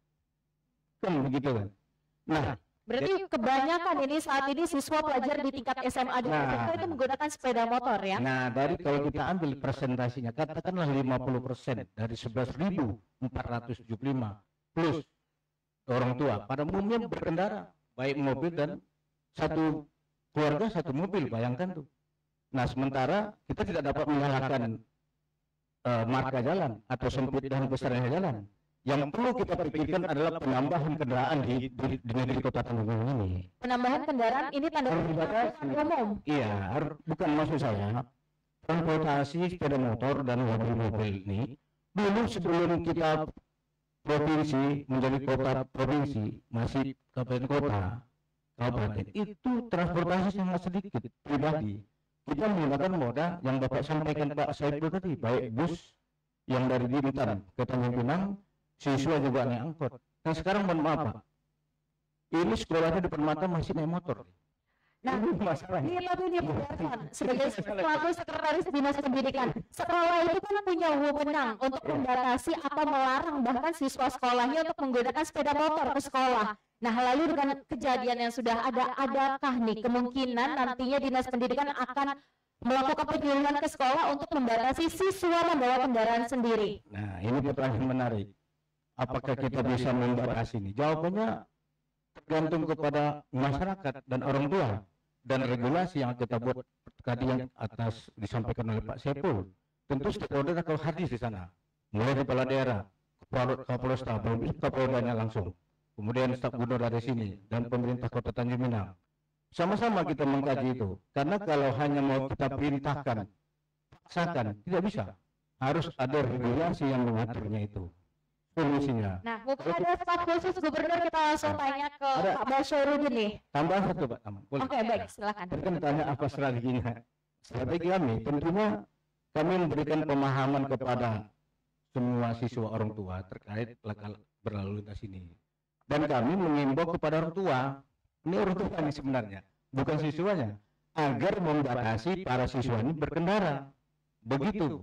kan begitu kan. Nah, berarti kebanyakan ini saat ini siswa pelajar di tingkat S M A dan Nah. S M K itu menggunakan sepeda motor ya. Nah, dari kalau kita ambil presentasinya, katakanlah lima puluh persen dari sebelas ribu empat ratus tujuh puluh lima plus orang tua pada umumnya berkendara, baik mobil dan satu keluarga satu mobil, bayangkan tuh. Nah, sementara kita tidak dapat menyalahkan uh, marka jalan atau sempit dan besarnya jalan. Yang perlu kita pikirkan adalah penambahan kendaraan di, di, di negeri Kota Tanjung ini. Penambahan kendaraan ini tanda Harus dibatasi. umum. Iya, har- bukan maksud saya transportasi sepeda motor dan mobil-mobil ini dulu sebelum kita provinsi menjadi kota provinsi masih kabupaten kota kabupaten itu transportasi sangat sedikit pribadi. Kita menggunakan moda yang Bapak sampaikan Pak Saiful tadi, baik bus yang dari Bintan ke Tanjung Pinang, siswa juga naik angkot. Nah sekarang mohon maaf Pak, ini sekolahnya depan mata masih naik motor. Nah, Ini masalah. ini lebih diperlihatkan sebagai selaku sekretaris dinas pendidikan. Sekolah itu kan punya wewenang untuk membatasi atau melarang bahkan siswa sekolahnya untuk menggunakan sepeda motor ke sekolah. Nah, lalu dengan kejadian yang sudah ada, adakah nih kemungkinan nantinya dinas pendidikan akan melakukan penyuluhan ke sekolah untuk membatasi siswa membawa kendaraan sendiri? Nah, ini pertanyaan menarik. Apakah kita bisa membatasi ini? Jawabannya tergantung kepada masyarakat dan orang tua dan regulasi yang kita buat tadi yang atas disampaikan oleh Pak Saiful. Tentu stakeholder akan hadir di sana. Mulai dari kepala daerah, Kapolres, Kapolresta, Kapoldanya langsung. Kemudian staf gubernur dari sini dan pemerintah Kota Tanjung Pinang. Sama-sama kita mengkaji itu. Karena kalau hanya mau kita perintahkan, paksakan, tidak bisa. Harus ada regulasi yang mengaturnya itu. Solusinya. Nah, mungkin ada staf khusus gubernur, kita langsung tanya ke Ada. Pak Basyarudin nih. Tambahan satu Pak Taman. Boleh? Oke, baik, silakan. Tadi kan ditanya apa strateginya. Strategi kami tentunya kami memberikan pemahaman kepada semua siswa orang tua terkait lakal berlalu lintas ini. Dan kami mengimbau kepada orang tua, ini orang tua ini sebenarnya, bukan siswanya, agar membatasi para siswa ini berkendara. Begitu.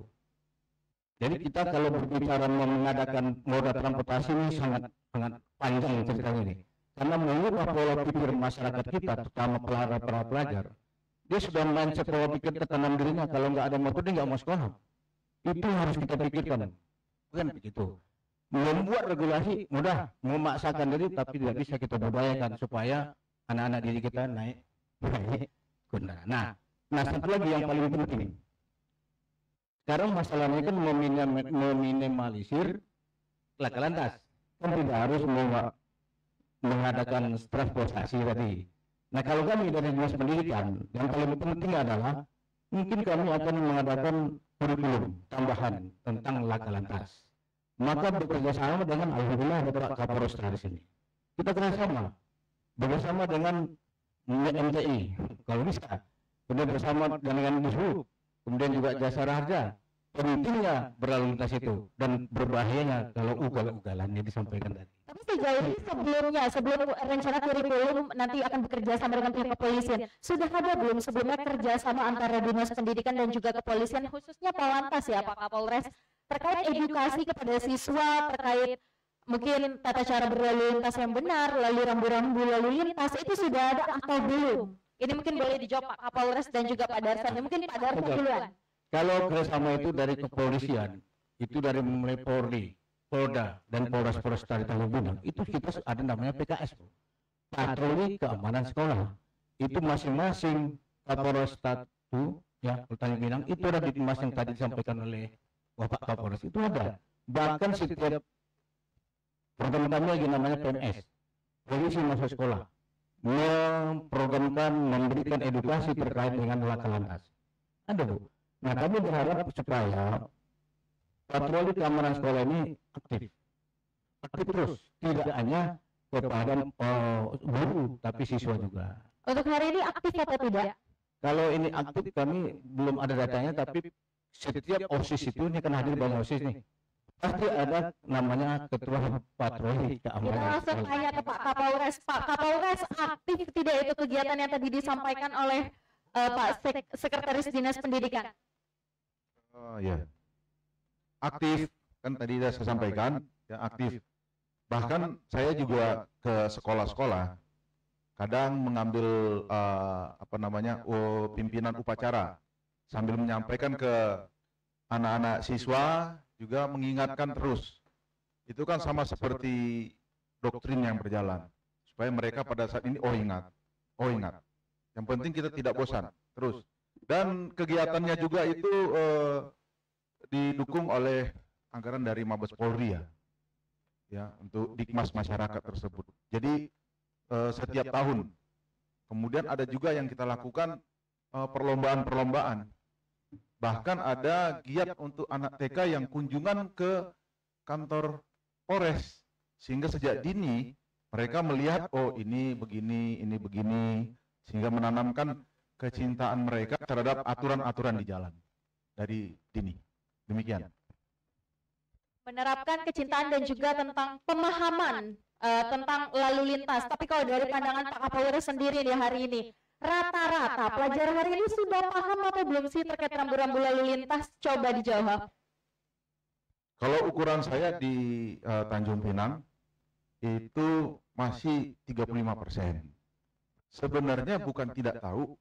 Jadi kita kalau berbicara mengadakan moda transportasi ini sangat sangat panjang ceritanya ini. Karena mengubah pola pikir masyarakat kita, terutama para para pelajar, dia sudah mindset pola pikir tertanam dirinya kalau nggak ada motor dia nggak mau sekolah. Itu harus kita pikirkan, bukan begitu. Membuat regulasi mudah, memaksakan diri tapi tidak bisa kita berdayakan supaya anak-anak diri kita naik naik kendaraan. Nah, nah satu lagi yang paling penting. Sekarang masalahnya kan meminim, meminimalisir laka lantas. Kan tidak harus mengadakan transportasi tadi. Nah kalau kami dari dinas pendidikan, yang paling penting adalah mungkin kami akan mengadakan kurikulum tambahan tentang laka lantas. Maka bekerjasama dengan alhamdulillah ada Pak Kapolresta di sini. Kita kerjasama, bersama dengan M T I, kalau bisa, kemudian bersama dengan Dishub, kemudian juga Jasa Raja. Pentingnya berlalu lintas itu dan berbahayanya kalau ugal-ugalannya disampaikan tadi. Tapi sejauh ini sebelumnya, sebelum rencana kurikulum nanti akan bekerja sama dengan pihak kepolisian, sudah ada belum sebelumnya kerjasama antara dinas pendidikan dan juga kepolisian, khususnya Polantas ya Pak Kapolres, terkait edukasi kepada siswa terkait mungkin tata cara berlalu lintas yang benar, lalu rambu-rambu lalu lintas itu sudah ada atau belum? Ini mungkin boleh dijawab Pak Kapolres dan juga Pak Darsan. Mungkin Pak Darsan duluan. Kalau kerjasama itu dari kepolisian, itu dari mulai Polri, Polda, dan Polres-Polres dari Tanjung Pinang, itu kita ada namanya P K S, Patroli Keamanan Sekolah. Itu masing-masing Kapolres satu, ya, Tanjung Pinang, itu ada di mas yang tadi disampaikan oleh Bapak Kapolres, itu ada. Bahkan setiap program kami lagi namanya P M S, Polisi Masuk Sekolah, memprogramkan, memberikan edukasi terkait dengan laka lantas. Ada Bu. Nah kami berharap supaya patroli keamanan sekolah ini aktif, aktif terus, tidak hanya kepada uh, guru tapi siswa juga. Untuk hari ini aktif atau tidak? Kalau ini aktif kami belum ada datanya, tapi setiap OSIS itu ini kan hadir banyak OSIS nih. Pasti ada namanya ketua patroli Kita keamanan. langsung tanya ke Pak Kapolres. Pak Kapolres, aktif tidak itu kegiatan yang tadi disampaikan oleh uh, Pak Sek Sekretaris Dinas Pendidikan? Oh ya, aktif kan tadi sudah saya sampaikan ya, aktif. Bahkan saya juga ke sekolah-sekolah, kadang mengambil uh, apa namanya uh, pimpinan upacara sambil menyampaikan ke anak-anak siswa, juga mengingatkan terus. Itu kan sama seperti doktrin yang berjalan, supaya mereka pada saat ini oh ingat, oh ingat. Yang penting kita tidak bosan terus. Dan kegiatannya juga itu eh, didukung oleh anggaran dari Mabes Polri ya, ya untuk dikmas masyarakat tersebut. Jadi eh, setiap tahun. Kemudian ada juga yang kita lakukan eh, perlombaan-perlombaan. Bahkan ada giat untuk anak T K yang kunjungan ke kantor Polres, sehingga sejak dini mereka melihat oh ini begini, ini begini, sehingga menanamkan kecintaan mereka terhadap aturan-aturan di jalan dari dini. Demikian. Menerapkan kecintaan dan juga tentang pemahaman uh, tentang lalu lintas. Tapi kalau dari pandangan Pak Kapolres sendiri di hari ini, rata-rata pelajar hari ini sudah paham atau belum sih terkait rambu-rambu lalu lintas? Coba dijawab. Kalau ukuran saya di uh, Tanjung Pinang itu masih tiga puluh lima persen. Sebenarnya bukan tidak tahu,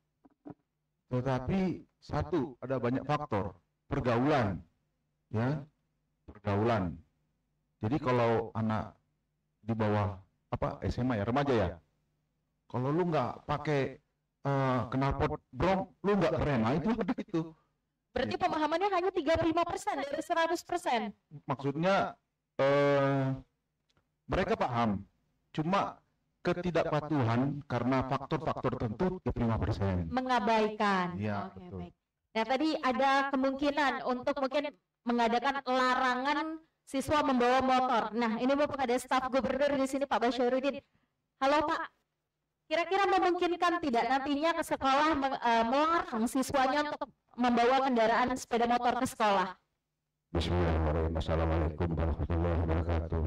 tetapi satu, ada banyak faktor, pergaulan, ya, pergaulan. Jadi kalau anak di bawah apa S M A ya, remaja ya, kalau lu nggak pakai uh, knalpot brong, lu nggak keren. Nah itu ada itu. Berarti pemahamannya hanya tiga puluh lima persen dari seratus persen. Maksudnya uh, mereka paham, cuma ketidakpatuhan karena faktor-faktor tertentu tiga puluh lima persen. Mengabaikan. Ya, Oke, betul. baik. Nah, tadi ada kemungkinan untuk mungkin mengadakan larangan siswa membawa motor. Nah, ini mumpung ada staf gubernur di sini, Pak Basyarudin. Halo Pak, kira-kira memungkinkan tidak nantinya ke sekolah me- uh, melarang siswanya untuk membawa kendaraan sepeda motor ke sekolah? Bismillahirrahmanirrahim. Assalamualaikum warahmatullahi wabarakatuh.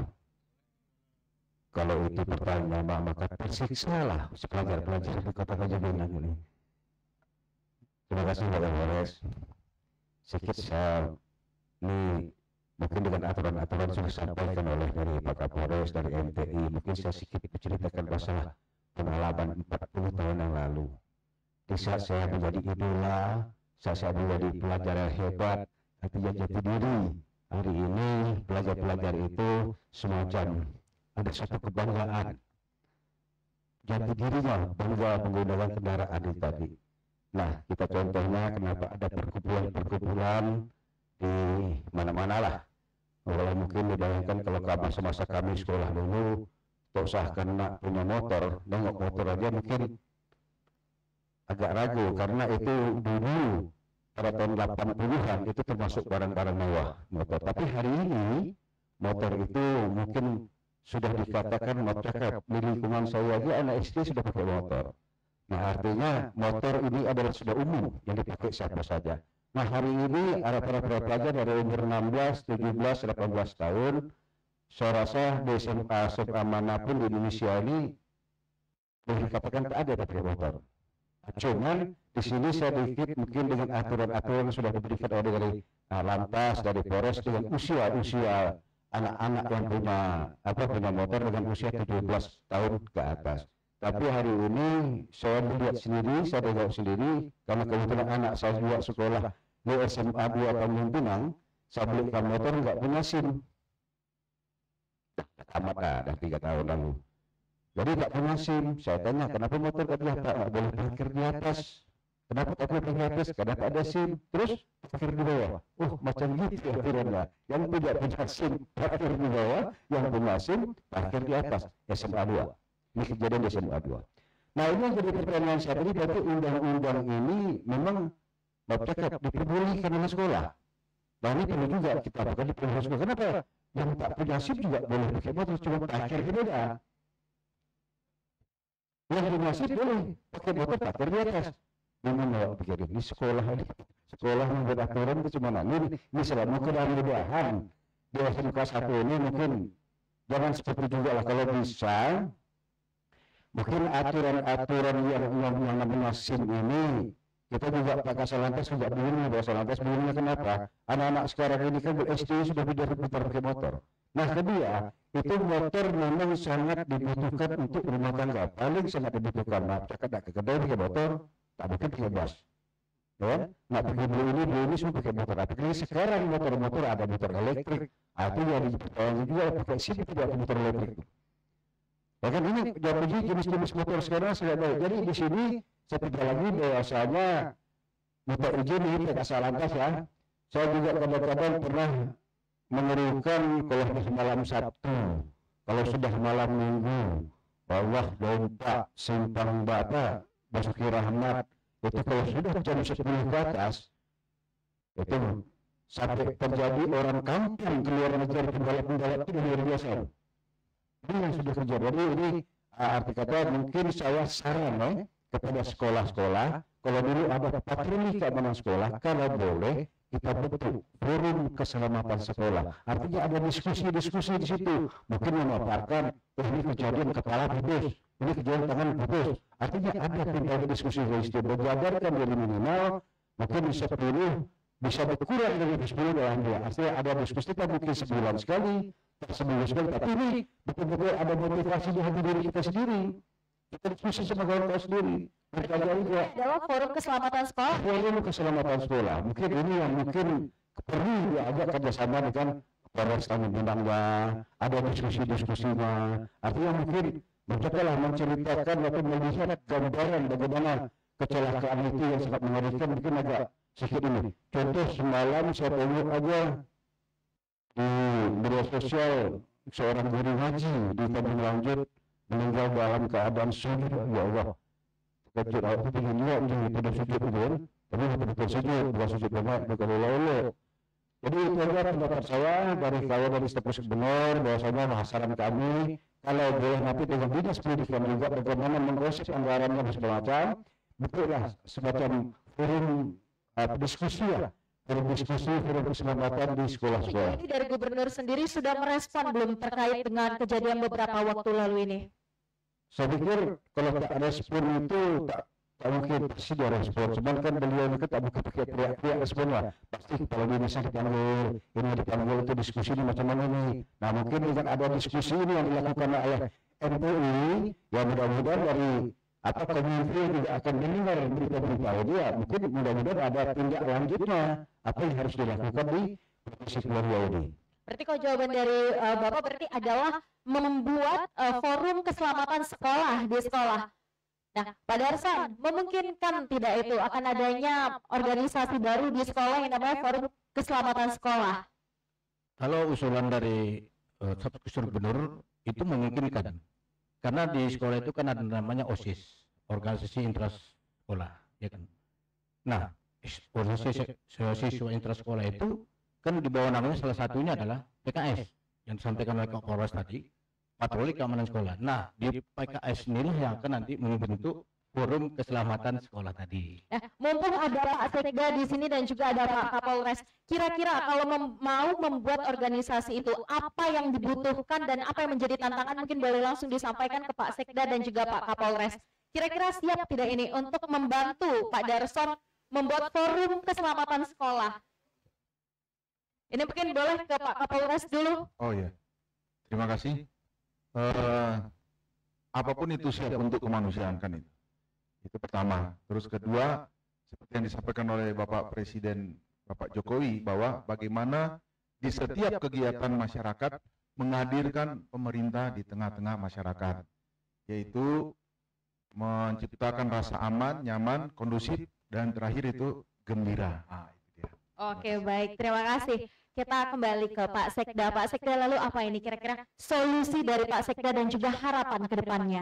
Kalau itu pertanyaan, maka tersiksalah pelajar-pelajar di Kota Tanjung Pinang ini. Terima kasih Pak Kapolres. Sedikit saya ini mungkin dengan aturan-aturan sudah disampaikan oleh dari Pak Kapolres, dari M T I, mungkin saya sedikit menceritakan masalah pengalaman empat puluh tahun yang lalu. Di saat saya menjadi idola, saat saya menjadi pelajar yang hebat, artinya jati diri. Hari ini pelajar-pelajar itu semacam ada satu kebanggaan, jati dirinya bangga menggunakan kendaraan itu tadi. Nah, kita contohnya kenapa ada perkumpulan-perkumpulan di mana-mana lah. Kalau mungkin dibayangkan kalau ke masa-masa kami sekolah dulu, tosah kena punya motor, nengok motor aja mungkin agak ragu karena itu dulu pada tahun delapan puluhan itu termasuk barang-barang mewah motor. Tapi hari ini motor itu mungkin sudah dikatakan motor. Di lingkungan saya aja anak S D sudah pakai motor. Nah artinya motor ini adalah sudah umum yang dipakai siapa saja. Nah hari ini para para pelajar dari umur enam belas, tujuh belas, delapan belas tahun, saya rasa di S M A S M A manapun di Indonesia ini boleh dikatakan tak ada yang pakai motor. Cuman di sini saya dikit mungkin dengan aturan-aturan yang sudah diberikan oleh dari uh, Lantas, dari Polres dengan usia-usia anak-anak yang punya apa punya motor dengan usia tujuh belas tahun ke atas. Tapi hari ini saya melihat sendiri, saya tengok sendiri karena kebetulan anak saya juga sekolah di S M A dua Tanjung Pinang, saya belikan motor nggak punya SIM. Tamat dah tiga tahun lalu. Jadi nggak punya SIM. Saya tanya kenapa motor nggak bisa nggak boleh parkir di atas? Kenapa tak boleh parkir di atas? Karena tak ada SIM. Terus parkir di bawah. Oh macam gitu aturannya. Yang tidak punya SIM parkir di bawah, yang punya SIM parkir di atas. S M A dua. Ini kejadian di S M A dua. Nah ini yang jadi pertanyaan saya tadi, berarti undang-undang ini memang mau cakap diperbolehkan oleh sekolah. Nah ini perlu juga kita lakukan di sekolah. Kenapa? Yang tak punya SIM juga boleh pakai motor, cuma parkir tidak. Yang di masjid boleh pakai motor parkir di atas. Memang ya pikir di sekolah ini, sekolah yang beraturan itu cuma ini, ini selama mudah-mudahan di S M K satu ini mungkin jangan seperti juga lah kalau bisa. Mungkin aturan-aturan yang yang yang namanya SIM ini kita juga Pak Kasalantas juga begini, Pak Kasalantas begini kenapa? Anak-anak sekarang ini kan S D sudah tidak putar pakai motor. Nah kedua, itu motor memang sangat dibutuhkan untuk rumah tangga, paling sangat dibutuhkan. Nah, cakap nak ke kedai pakai motor, tak mungkin pakai bus. Ya, nak pergi beli ini, beli ini semua pakai motor. Tapi sekarang motor-motor ada motor elektrik, itu yang dipercayai juga pakai SIM tidak ada motor elektrik. Ya kan ini jadi jenis-jenis motor sekarang sudah baik. Jadi di sini seperti lagi bahwasanya minta izin ini Pak Kasalantas ya. Saya juga kadang-kadang pernah mengerukan kalau malam Sabtu, kalau sudah malam Minggu, bawah dompak, simpang bata, Basuki Rahmat, itu kalau sudah jam sepuluh ke atas, itu sampai terjadi orang kampung keluar negeri pembalap-pembalap itu luar biasa. Ini yang sudah terjadi. Jadi ini arti kata mungkin saya saran eh, kepada sekolah-sekolah, kalau dulu ada patroli keamanan sekolah, kalau boleh kita bentuk forum keselamatan sekolah. Artinya ada diskusi-diskusi di situ. Mungkin memaparkan, oh ini kejadian kepala putus, ini kejadian tangan putus. Artinya ada tindakan diskusi di situ. Berjabarkan dari minimal, mungkin bisa ini bisa berkurang dari sepuluh dalam dia. Artinya ada diskusi kita mungkin sebulan sekali, sebulan sekali. Tapi ini betul-betul ada motivasi di hati diri kita sendiri. Kita diskusi sama kawan-kawan sendiri. Adalah forum keselamatan sekolah. Forum keselamatan sekolah. Mungkin ini yang mungkin perlu diajak kerjasama dengan Polres Tanjung Pinangnya. Ada diskusi-diskusinya. Artinya mungkin mencobalah menceritakan atau melihat gambaran bagaimana kecelakaan itu yang sangat mengerikan. Mungkin agak sedikit ini. Contoh semalam saya tengok aja di media sosial seorang guru ngaji di Tanjung Lanjut meninggal dalam keadaan sujud. Ya Allah. Kecil aku ingin lihat dia tidak sujud itu kan, tapi betul-betul sujud, bukan sujud banyak, bukan lolo. Jadi itu adalah pendapat saya dari kawan dari staf gubernur bahwasanya masyarakat kami kalau boleh nanti dengan dinas pendidikan juga bagaimana menggosip anggarannya dan segala macam, betullah semacam forum uh, diskusi ya, forum diskusi, forum keselamatan di sekolah-sekolah. Ini dari gubernur sendiri sudah merespon belum terkait dengan kejadian beberapa waktu lalu ini? Saya pikir kalau tak respon itu tak, tak mungkin pasti dia respon. Cuman kan beliau itu tak mungkin pakai teriak-teriak respon lah. Pasti kalau dia bisa dipanggil, ini dipanggil itu diskusi ini macam mana ini. Nah mungkin dengan ada diskusi ini yang dilakukan oleh M U I, yang mudah-mudahan dari apa kominfo tidak akan mendengar berita-berita dia. Mungkin mudah-mudahan ada tindak lanjutnya apa yang harus dilakukan di provinsi Keluarga ini. Berarti kalau jawaban dari uh, Bapak berarti adalah membuat uh, forum keselamatan sekolah di sekolah. Nah, Pak Darsan, memungkinkan tidak itu akan adanya organisasi baru di sekolah yang namanya forum keselamatan sekolah? Kalau usulan dari uh, staf gubernur itu memungkinkan. Karena di sekolah itu kan ada namanya OSIS, organisasi intrasekolah, ya kan. Nah, organisasi siswa intrasekolah itu kan di bawah namanya salah satunya adalah P K S yang disampaikan oleh Kapolres tadi, patroli keamanan sekolah. Nah, di P K S inilah yang akan nanti membentuk forum keselamatan sekolah tadi. Nah, mumpung ada Pak Sekda di sini dan juga ada Pak Kapolres, kira-kira kalau mem mau membuat organisasi itu apa yang dibutuhkan dan apa yang menjadi tantangan, mungkin boleh langsung disampaikan ke Pak Sekda dan juga Pak Kapolres. Kira-kira siap tidak ini untuk membantu Pak Darson membuat forum keselamatan sekolah? Ini mungkin boleh ke Pak Kapolres dulu. Oh ya, terima kasih. Uh, apapun itu siap untuk kemanusiaan kan itu. Itu pertama. Terus kedua, seperti yang disampaikan oleh Bapak Presiden Bapak Jokowi bahwa bagaimana di setiap kegiatan masyarakat menghadirkan pemerintah di tengah-tengah masyarakat, yaitu menciptakan rasa aman, nyaman, kondusif, dan terakhir itu gembira. Ah, itu dia. Oke, baik, terima kasih. Kita kembali ke Pak Sekda. Pak Sekda, lalu apa ini kira-kira solusi dari Pak Sekda dan juga harapan ke depannya?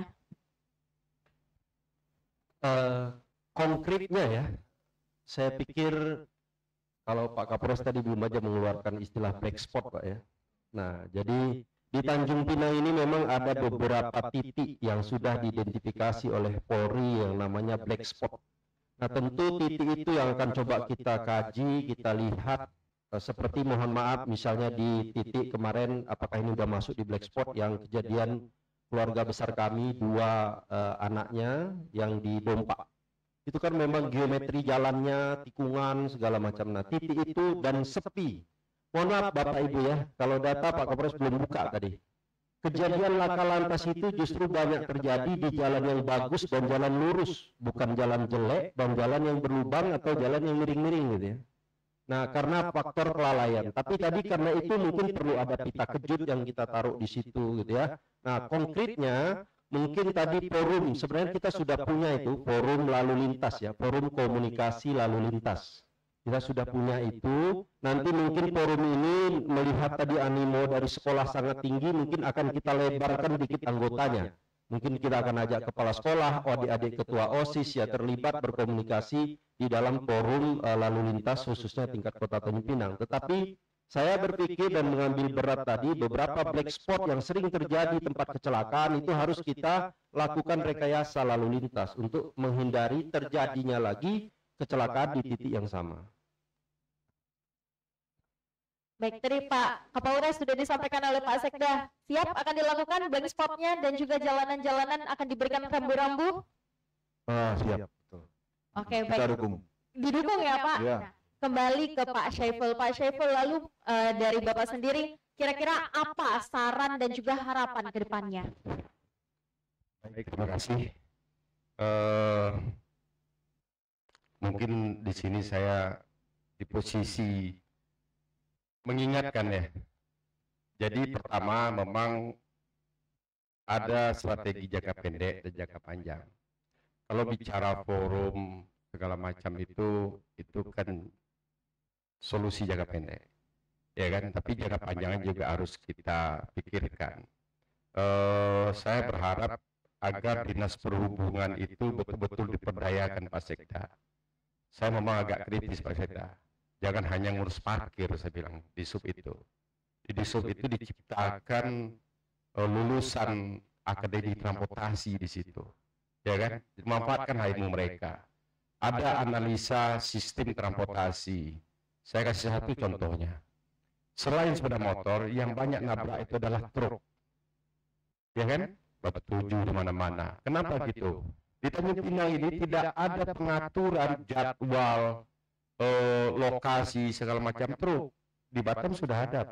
Uh, konkretnya ya, saya pikir kalau Pak Kapolres tadi belum aja mengeluarkan istilah black spot Pak ya. Nah, jadi Di Tanjung Pinang ini memang ada beberapa titik yang sudah diidentifikasi oleh Polri yang namanya black spot. Nah, tentu titik itu yang akan coba kita kaji, kita lihat. Uh, seperti mohon maaf misalnya di titik kemarin apakah ini sudah masuk di black spot yang kejadian keluarga besar kami dua uh, anaknya yang di Dompak. Itu kan memang geometri jalannya, tikungan segala macam. Nah, titik itu dan sepi. Mohon maaf Bapak Ibu ya, kalau data Pak Kapolres belum buka tadi. Kejadian laka lantas itu justru banyak terjadi di jalan yang bagus dan jalan lurus, bukan jalan jelek dan jalan yang berlubang atau jalan yang miring-miring gitu ya. Nah, karena faktor kelalaian. Tapi tadi karena itu mungkin perlu ada pita kejut yang kita taruh di situ gitu ya. Nah, konkretnya mungkin tadi forum, sebenarnya kita sudah punya itu forum lalu lintas ya, forum komunikasi lalu lintas. Kita sudah punya itu, nanti mungkin forum ini melihat tadi animo dari sekolah sangat tinggi, mungkin akan kita lebarkan dikit anggotanya. Mungkin kita akan ajak kepala sekolah, adik-adik ketua OSIS ya terlibat berkomunikasi di dalam forum uh, lalu lintas khususnya tingkat Kota Tanjung Pinang. Tetapi saya berpikir dan mengambil berat tadi beberapa black spot yang sering terjadi tempat kecelakaan itu harus kita lakukan rekayasa lalu lintas untuk menghindari terjadinya lagi kecelakaan di titik yang sama. Baik, tadi Pak Kapolres sudah disampaikan oleh Pak Sekda, siap akan dilakukan black spotnya dan juga jalanan-jalanan akan diberikan rambu-rambu? Ah, siap. Betul. Oke, Kita baik. dukung. Didukung ya Pak? Ya. Nah, kembali ke Pak Syaiful. Pak Syaiful, lalu uh, dari Bapak sendiri, kira-kira apa saran dan juga harapan ke depannya? Baik, terima kasih. Uh, mungkin di sini saya di posisi mengingatkan ya. Jadi pertama memang ada strategi jangka pendek dan jangka panjang. Kalau bicara forum segala macam itu, itu kan solusi jangka pendek, ya kan? Tapi jangka panjangnya juga harus kita pikirkan. Uh, saya berharap agar dinas perhubungan itu betul-betul diperdayakan Pak Sekda. Saya memang agak kritis Pak Sekda. Jangan hanya ngurus parkir, saya bilang di sub itu. Di sub itu diciptakan uh, lulusan akademi transportasi di situ, ya kan? Memanfaatkan ilmu mereka. Ada analisa sistem transportasi. Saya kasih satu contohnya. Selain sepeda motor, yang banyak nabrak itu adalah truk, ya kan? Bapak tujuh di mana-mana. Kenapa gitu? Di Tanjung Pinang ini tidak ada pengaturan jadwal Uh, lokasi segala macam truk. Di Batam sudah ada,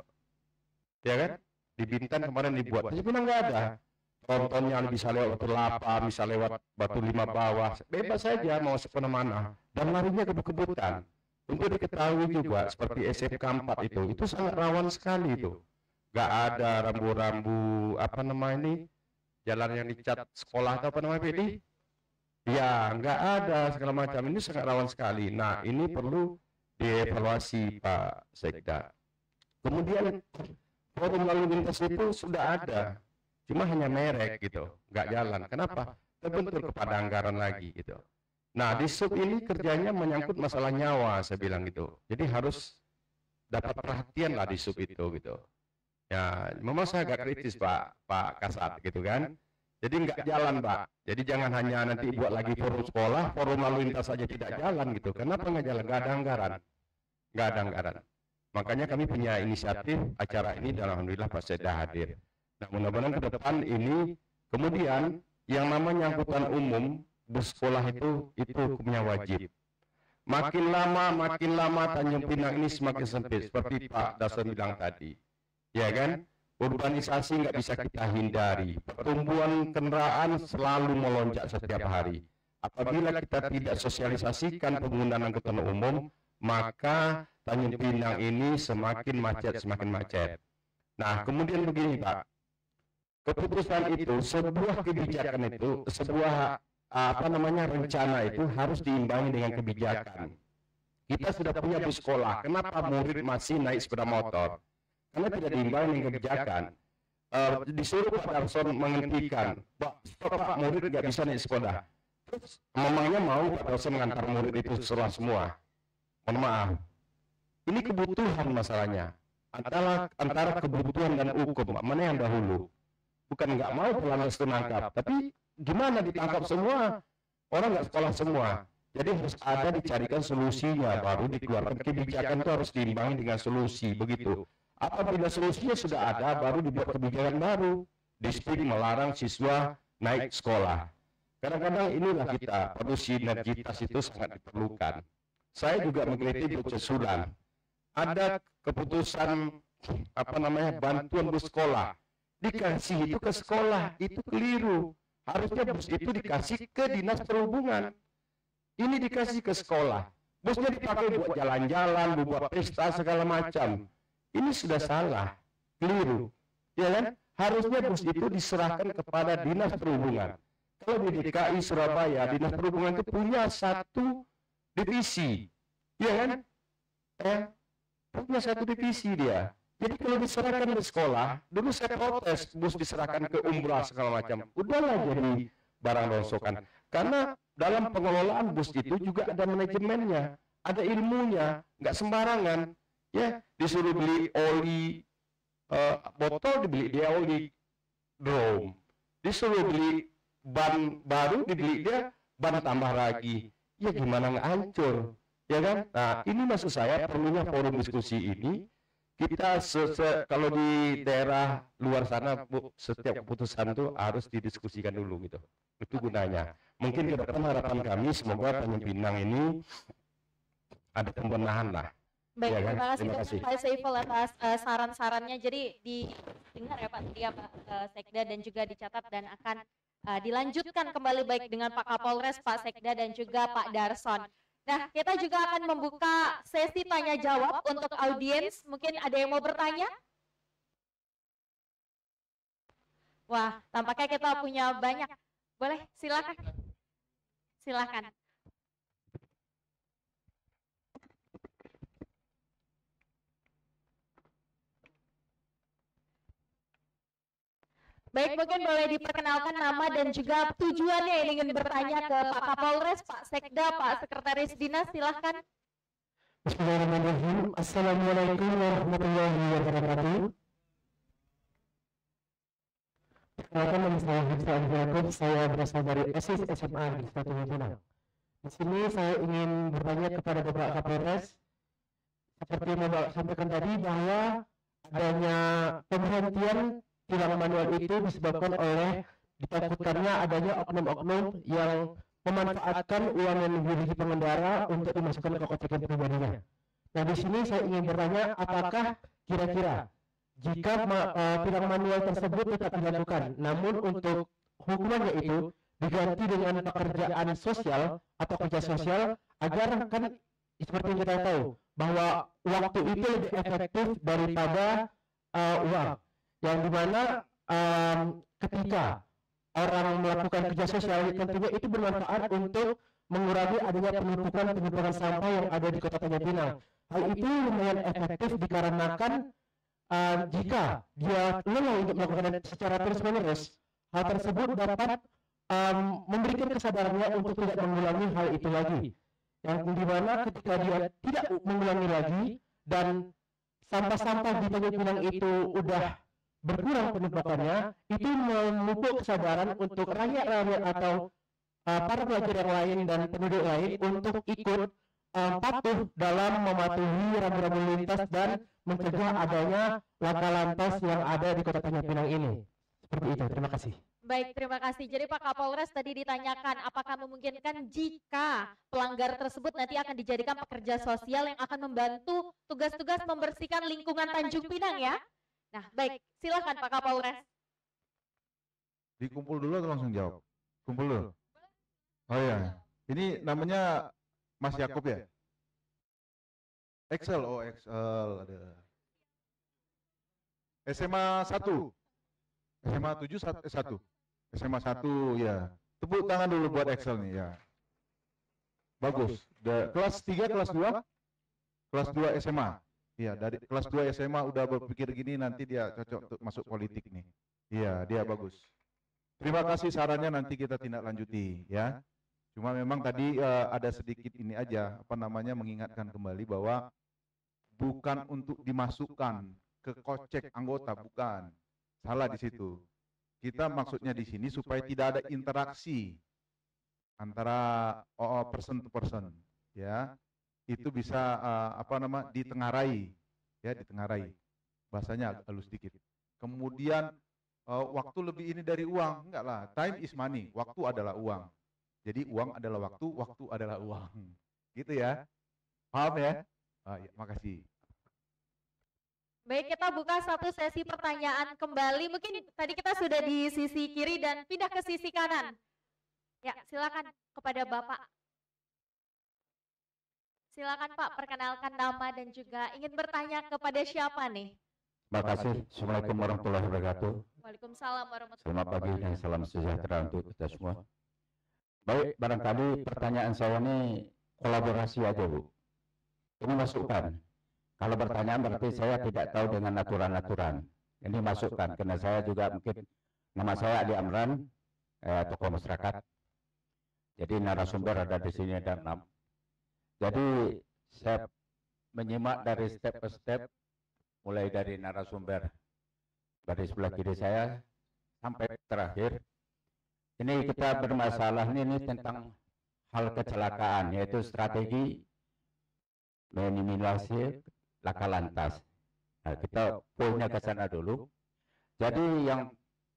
ya kan? Di Bintan kemarin dibuat, tapi Pinang nggak ada. Contohnya bisa lewat Batu Lapa, bisa lewat Batu Lima Bawah, bebas saja mau kemana-mana dan larinya kebut-kebutan. Untuk diketahui juga seperti S M K empat itu, itu sangat rawan sekali itu. Nggak ada rambu-rambu apa nama ini, jalan yang dicat sekolah atau apa namanya ini. Ya, nggak ada segala macam. Ini sangat rawan sekali. Nah, ini perlu dievaluasi Pak Sekda. Kemudian forum lalu lintas itu sudah ada, cuma hanya merek gitu, nggak jalan. Kenapa? Terbentur kepada anggaran lagi gitu. Nah, di sub ini kerjanya menyangkut masalah nyawa, saya bilang gitu. Jadi harus dapat perhatian lah di sub itu gitu. Ya, memang saya agak kritis Pak Pak Kasat gitu kan. Jadi nggak jalan Pak. Jadi jangan hanya nanti buat lagi forum sekolah, forum lalu lintas saja tidak jalan gitu. Kenapa nggak jalan? Nggak ada anggaran. Nggak ada anggaran. Makanya kami punya inisiatif acara ini dan alhamdulillah Pak Sekda hadir. Nah, mudah-mudahan ke depan ini kemudian yang namanya angkutan umum bersekolah itu itu hukumnya wajib. Makin lama makin lama Tanjung Pinang ini semakin sempit seperti Pak Dason bilang tadi. Ya kan? Urbanisasi nggak bisa kita hindari. Pertumbuhan kendaraan selalu melonjak setiap hari. Apabila kita tidak sosialisasikan penggunaan angkutan umum, maka Tanjung Pinang ini semakin macet, semakin macet. Nah, kemudian begini Pak, keputusan itu, sebuah kebijakan itu, sebuah apa namanya rencana itu harus diimbangi dengan kebijakan. Kita sudah punya bus sekolah, kenapa murid masih naik sepeda motor? Karena tidak diimbangi dengan kebijakan. Uh, disuruh Pak Darson menghentikan, Pak, stop Pak, murid nggak bisa naik sepeda. Terus memangnya mau Pak Darson mengantar murid itu setelah semua? Mohon maaf. Ini kebutuhan masalahnya. antara antara kebutuhan dan hukum, mana yang dahulu? Bukan nggak mau pelanggar itu nangkap, tapi gimana ditangkap semua? Orang nggak sekolah semua. Jadi harus ada dicarikan solusinya, baru dikeluarkan kebijakan itu harus diimbangi dengan solusi, begitu. Apabila solusinya sudah ada, baru dibuat kebijakan baru. Distrik melarang siswa naik sekolah. Kadang-kadang inilah kita, perlu sinergitas itu sangat diperlukan. Saya juga mengkritik usulan. Ada keputusan apa namanya bantuan bus sekolah, dikasih itu ke sekolah, itu keliru. Harusnya bus itu dikasih ke dinas perhubungan. Ini dikasih ke sekolah. Busnya dipakai buat jalan-jalan, buat pesta segala macam. Ini sudah salah, keliru. Ya kan? Harusnya bus itu diserahkan kepada dinas perhubungan. Kalau di D K I Surabaya, dinas perhubungan itu punya satu divisi. Ya kan? Eh, punya satu divisi dia. Jadi kalau diserahkan ke sekolah, dulu saya protes bus diserahkan ke umrah segala macam. Udahlah jadi barang rongsokan. Karena dalam pengelolaan bus itu juga ada manajemennya, ada ilmunya, nggak sembarangan. Ya, disuruh beli oli uh, botol, dibeli dia oli drum. Disuruh beli ban baru, dibeli dia ban tambah lagi. Ya gimana nggak hancur, ya kan? Nah, ini maksud saya perlunya forum diskusi ini. Kita se -se kalau di daerah luar sana, Bu, setiap keputusan itu harus didiskusikan dulu gitu. Itu gunanya. Mungkin ke depan harapan kami semoga Tanjung Pinang ini ada pembenahan lah. Baik, Ya kan? terima kasih Terima Pak kasih. Saiful atas uh, saran-sarannya. Jadi didengar ya Pak, tadi ya Pak uh, Sekda, dan juga dicatat dan akan uh, dilanjutkan kembali baik dengan Pak Kapolres, Pak Sekda, dan juga Pak Darson. Nah, kita juga akan membuka sesi tanya jawab untuk audiens. Mungkin ada yang mau bertanya? Wah, tampaknya kita punya banyak. Boleh, silakan. Silakan. Baik, mungkin boleh diperkenalkan nama dan juga tujuannya yang ingin bertanya ke Pak Kapolres, Pak Sekda, Pak Sekretaris Dinas, silahkan. Bismillahirrahmanirrahim. Assalamualaikum warahmatullahi wabarakatuh. Perkenalkan, nama saya Hamzah Al-Yaakob, saya berasal dari OSIS S M A di Tanjung Pinang. Di sini saya ingin bertanya kepada Bapak Kapolres, seperti yang Bapak sampaikan tadi, bahwa adanya pemberhentian tilang manual itu disebabkan oleh ditakutkannya adanya oknum-oknum yang memanfaatkan uang yang dimiliki pengendara untuk dimasukkan ke kotak pribadinya. Nah, di sini saya ingin bertanya, apakah kira-kira jika ma uh, tilang manual tersebut tetap dilakukan, namun untuk hukumannya itu diganti dengan pekerjaan sosial atau kerja sosial, agar kan seperti yang kita tahu bahwa waktu itu lebih efektif daripada uh, uang, yang dimana um, ketika orang melakukan kerja sosial tentunya itu bermanfaat untuk mengurangi adanya penumpukan penumpukan sampah yang ada di Kota Tanjung Pinang. Hal itu lumayan efektif dikarenakan uh, jika dia lelah untuk melakukan secara terus-menerus, hal tersebut dapat um, memberikan kesadarannya untuk tidak mengulangi hal itu lagi. Yang dimana ketika dia tidak mengulangi lagi dan sampah-sampah di Tanjung Pinang itu udah berkurang penumpukannya, itu memupuk kesadaran untuk rakyat-rakyat atau uh, para pelajar yang lain dan penduduk lain untuk ikut uh, patuh dalam mematuhi rambu-rambu lalu lintas dan mencegah adanya laka lantas yang ada di Kota Tanjung Pinang ini. Seperti itu, terima kasih. Baik, terima kasih. Jadi Pak Kapolres tadi ditanyakan apakah memungkinkan jika pelanggar tersebut nanti akan dijadikan pekerja sosial yang akan membantu tugas-tugas membersihkan lingkungan Tanjung Pinang ya? Nah, baik, silakan Pak Kapolres. Dikumpul dulu atau langsung jawab? Kumpul dulu. Oh ya, ini namanya Mas Yakub ya? Excel, oh Excel ada. S M A satu, S M A tujuh satu, S M A satu ya. Tepuk tangan dulu buat Excel nih ya. Bagus. Da, kelas tiga, kelas dua, kelas dua S M A. Iya, dari kelas dua S M A udah berpikir gini, nanti dia cocok untuk masuk politik nih. Iya, dia bagus. Terima kasih sarannya, nanti kita tindak lanjuti ya. Cuma memang tadi uh, ada sedikit ini aja, apa namanya, mengingatkan kembali bahwa bukan untuk dimasukkan ke kocek anggota, bukan. Salah di situ. Kita maksudnya di sini supaya tidak ada interaksi antara oh, person to person, ya. Itu bisa uh, apa nama ditengarai, ya ditengarai. Bahasanya agak halus dikit. Kemudian uh, waktu lebih ini dari uang, enggak lah. Time is money, waktu adalah uang. Jadi uang adalah waktu, waktu adalah uang. Gitu ya. Paham ya? Oh, ya, makasih. Baik, kita buka satu sesi pertanyaan kembali. Mungkin tadi kita sudah di sisi kiri dan pindah ke sisi kanan. Ya, silakan kepada Bapak. Silakan Pak, perkenalkan nama dan juga ingin bertanya kepada siapa nih? Terima kasih. Assalamualaikum warahmatullahi wabarakatuh. Waalaikumsalam warahmatullahi Selamat pagi dan salam sejahtera untuk kita semua. Baik, barangkali pertanyaan saya ini kolaborasi aja, Bu. Ini masukan. Kalau pertanyaan berarti saya tidak tahu dengan aturan-aturan. Ini masukan, karena saya juga mungkin, nama saya Adi Amran, eh, tokoh masyarakat. Jadi narasumber ada di sini ada enam. Jadi saya menyimak dari step per step, mulai dari narasumber dari sebelah kiri saya sampai terakhir. Ini kita bermasalah ini tentang hal kecelakaan, yaitu strategi minimalisasi laka lantas. Nah, kita poinnya ke sana dulu. Jadi yang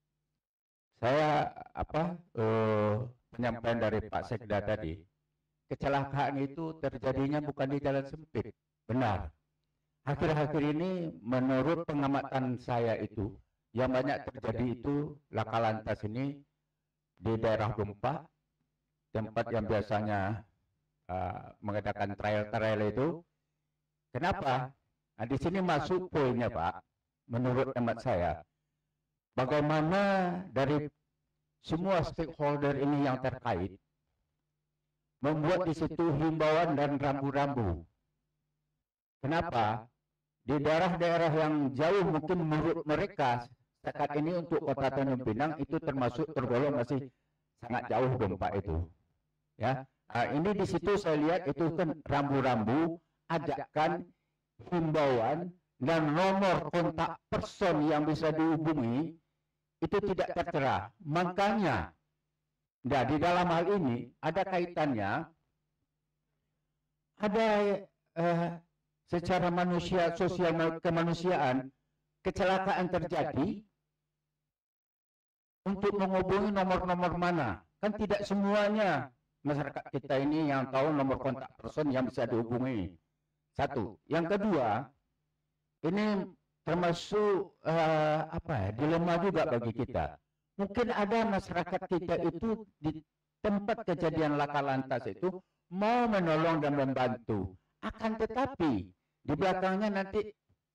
saya apa uh, penyampaian dari Pak Sekda tadi, kecelakaan itu terjadinya bukan di jalan sempit. Benar. Akhir-akhir ini menurut pengamatan saya itu yang banyak terjadi itu laka lantas ini di daerah gempa, tempat yang biasanya uh, mengadakan trail-trail itu. Kenapa? Nah, di sini masuk poinnya, Pak. Menurut hemat saya, bagaimana dari semua stakeholder ini yang terkait membuat di situ himbauan dan rambu-rambu. Kenapa? Di daerah-daerah yang jauh mungkin menurut mereka saat ini untuk Kota Tanjung Pinang itu termasuk tergolong masih sangat jauh gempa itu. Ya, nah, ini di situ saya lihat itu kan rambu-rambu, ajakan, himbauan dan nomor kontak person yang bisa dihubungi itu tidak tertera. Makanya, nah, di dalam hal ini ada kaitannya, ada eh, secara manusia sosial kemanusiaan kecelakaan terjadi untuk menghubungi nomor-nomor mana. Kan tidak semuanya masyarakat kita ini yang tahu nomor kontak person yang bisa dihubungi. Satu. Yang kedua, ini termasuk uh, apa ya, dilema juga bagi kita. Mungkin ada masyarakat kita itu di tempat kejadian laka lantas itu mau menolong dan membantu. Akan tetapi di belakangnya nanti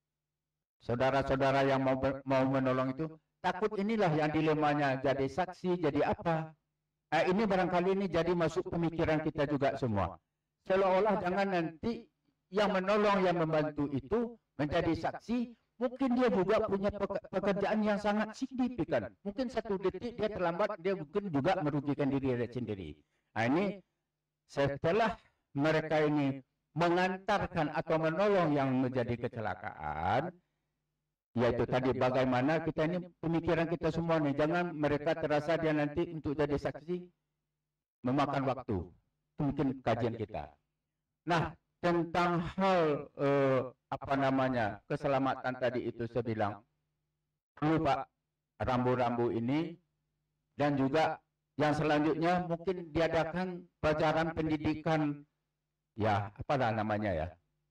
saudara-saudara yang mau mau menolong itu takut inilah yang dilemanya jadi saksi, jadi apa. Nah, ini barangkali ini jadi masuk pemikiran kita juga semua. Seolah-olah jangan nanti yang menolong, yang membantu itu menjadi saksi, mungkin dia juga punya pekerjaan yang sangat signifikan. Mungkin satu detik dia terlambat, dia mungkin juga merugikan diri dia sendiri. Nah, ini setelah mereka ini mengantarkan atau menolong yang menjadi kecelakaan, yaitu tadi bagaimana kita ini pemikiran kita semua nih, jangan mereka terasa dia nanti untuk jadi saksi memakan waktu. Itu mungkin kajian kita. Nah, tentang hal eh, apa namanya keselamatan tadi itu saya bilang perlu Pak rambu-rambu ini, dan juga yang selanjutnya mungkin diadakan pelajaran pendidikan ya apa namanya ya,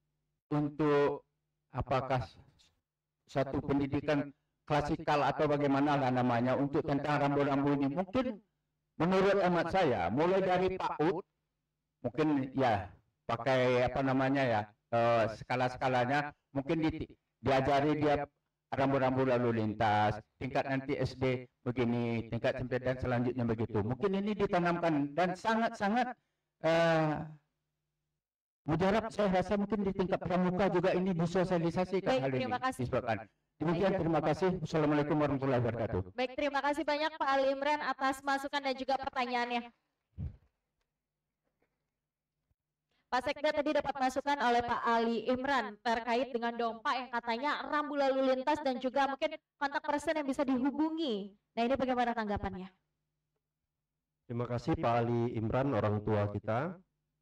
untuk apakah satu pendidikan klasikal atau bagaimana lah namanya untuk tentang rambu-rambu ini. Mungkin menurut hemat saya mulai dari PAUD mungkin ya pakai apa namanya ya uh, skala-skalanya, mungkin di, diajari dia rambu-rambu lalu lintas, tingkat nanti S D begini, tingkat S M P dan selanjutnya begitu. Mungkin ini ditanamkan dan sangat-sangat uh, mujarab, saya rasa mungkin di tingkat pramuka juga ini disosialisasikan. Baik, hal ini. terima kasih. Disebabkan. Demikian, terima kasih. Wassalamualaikum warahmatullahi wabarakatuh. Baik, terima kasih banyak Pak Ali Imran atas masukan dan juga pertanyaannya. Pak Sekda tadi dapat masukan oleh Pak Ali Imran terkait dengan dompa yang katanya rambu lalu lintas dan juga mungkin kontak person yang bisa dihubungi. Nah ini bagaimana tanggapannya? Terima kasih Pak Ali Imran, orang tua kita.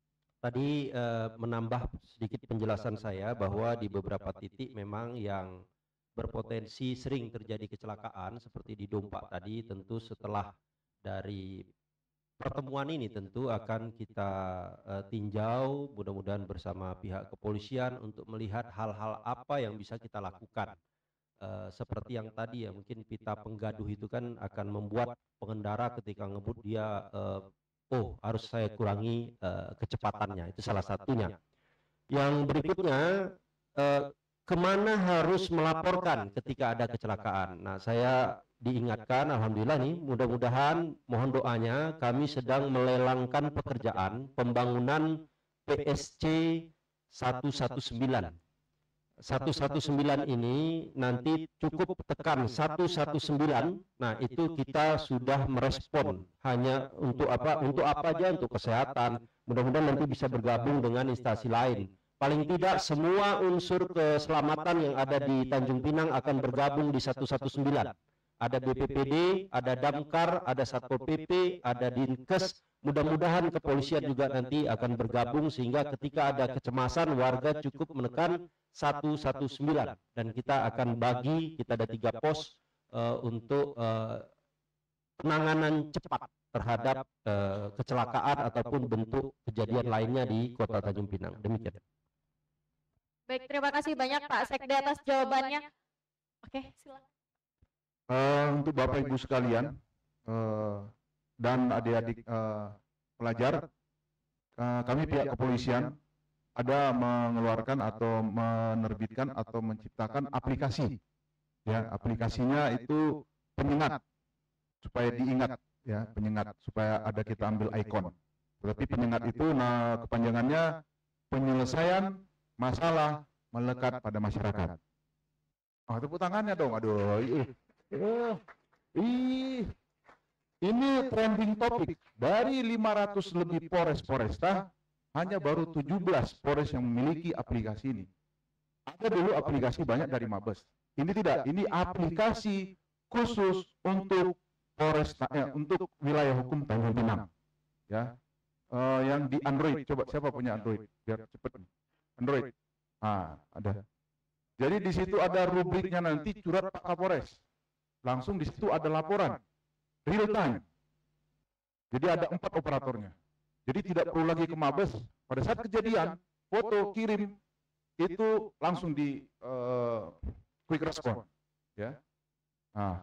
Tadi eh, menambah sedikit penjelasan saya bahwa di beberapa titik memang yang berpotensi sering terjadi kecelakaan seperti di Dompa tadi, tentu setelah dari pertemuan ini tentu akan kita uh, tinjau mudah-mudahan bersama pihak kepolisian untuk melihat hal-hal apa yang bisa kita lakukan. Uh, seperti yang tadi ya, mungkin pita penggaduh itu kan akan membuat pengendara ketika ngebut dia uh, oh harus saya kurangi uh, kecepatannya, itu salah satunya. Yang berikutnya uh, kemana harus melaporkan ketika ada kecelakaan. Nah, saya diingatkan, alhamdulillah nih, mudah-mudahan mohon doanya, kami sedang melelangkan pekerjaan pembangunan P S C seratus sembilan belas. seratus sembilan belas ini nanti cukup tekan seratus sembilan belas. Nah, itu kita sudah merespon hanya untuk apa? Untuk apa aja? Untuk kesehatan. Mudah-mudahan nanti bisa bergabung dengan instansi lain. Paling tidak semua unsur keselamatan yang ada di Tanjung Pinang akan bergabung di seratus sembilan belas. Ada B P P D, ada Damkar, ada Satpol P P, ada Dinkes. Mudah-mudahan kepolisian juga nanti akan bergabung sehingga ketika ada kecemasan warga cukup menekan seratus sembilan belas dan kita akan bagi, kita ada tiga pos uh, untuk uh, penanganan cepat terhadap uh, kecelakaan ataupun bentuk kejadian lainnya di Kota Tanjung Pinang. Demikian. Baik, terima kasih banyak Pak Sekda atas jawabannya. Oke, silakan. Uh, untuk Bapak Ibu sekalian uh, dan adik-adik uh, pelajar, uh, kami pihak kepolisian ada mengeluarkan atau menerbitkan atau menciptakan aplikasi. Ya, aplikasinya itu penyengat supaya diingat, ya, penyengat supaya ada kita ambil ikon. Tetapi penyengat itu, nah kepanjangannya penyelesaian masalah melekat pada masyarakat. Oh, tepuk tangannya dong, aduh. Ih, ih, ih. Ini trending topik. Dari lima ratus lebih Polres-Polresta, hanya baru tujuh belas Polres yang memiliki aplikasi ini. Ada dulu aplikasi banyak dari Mabes. Ini tidak, ini aplikasi khusus untuk Polres, eh, untuk wilayah hukum Tanjung Pinang. Ya, uh, yang di Android. Coba siapa punya Android? Biar cepet. Android. Ah, ada. Jadi di situ ada rubriknya nanti curhat Pak Kapolres. Langsung di situ ada laporan real time. Jadi ada empat operatornya. Jadi tidak perlu lagi ke Mabes. Pada saat kejadian, foto kirim itu langsung di uh, quick response. Ya. Nah,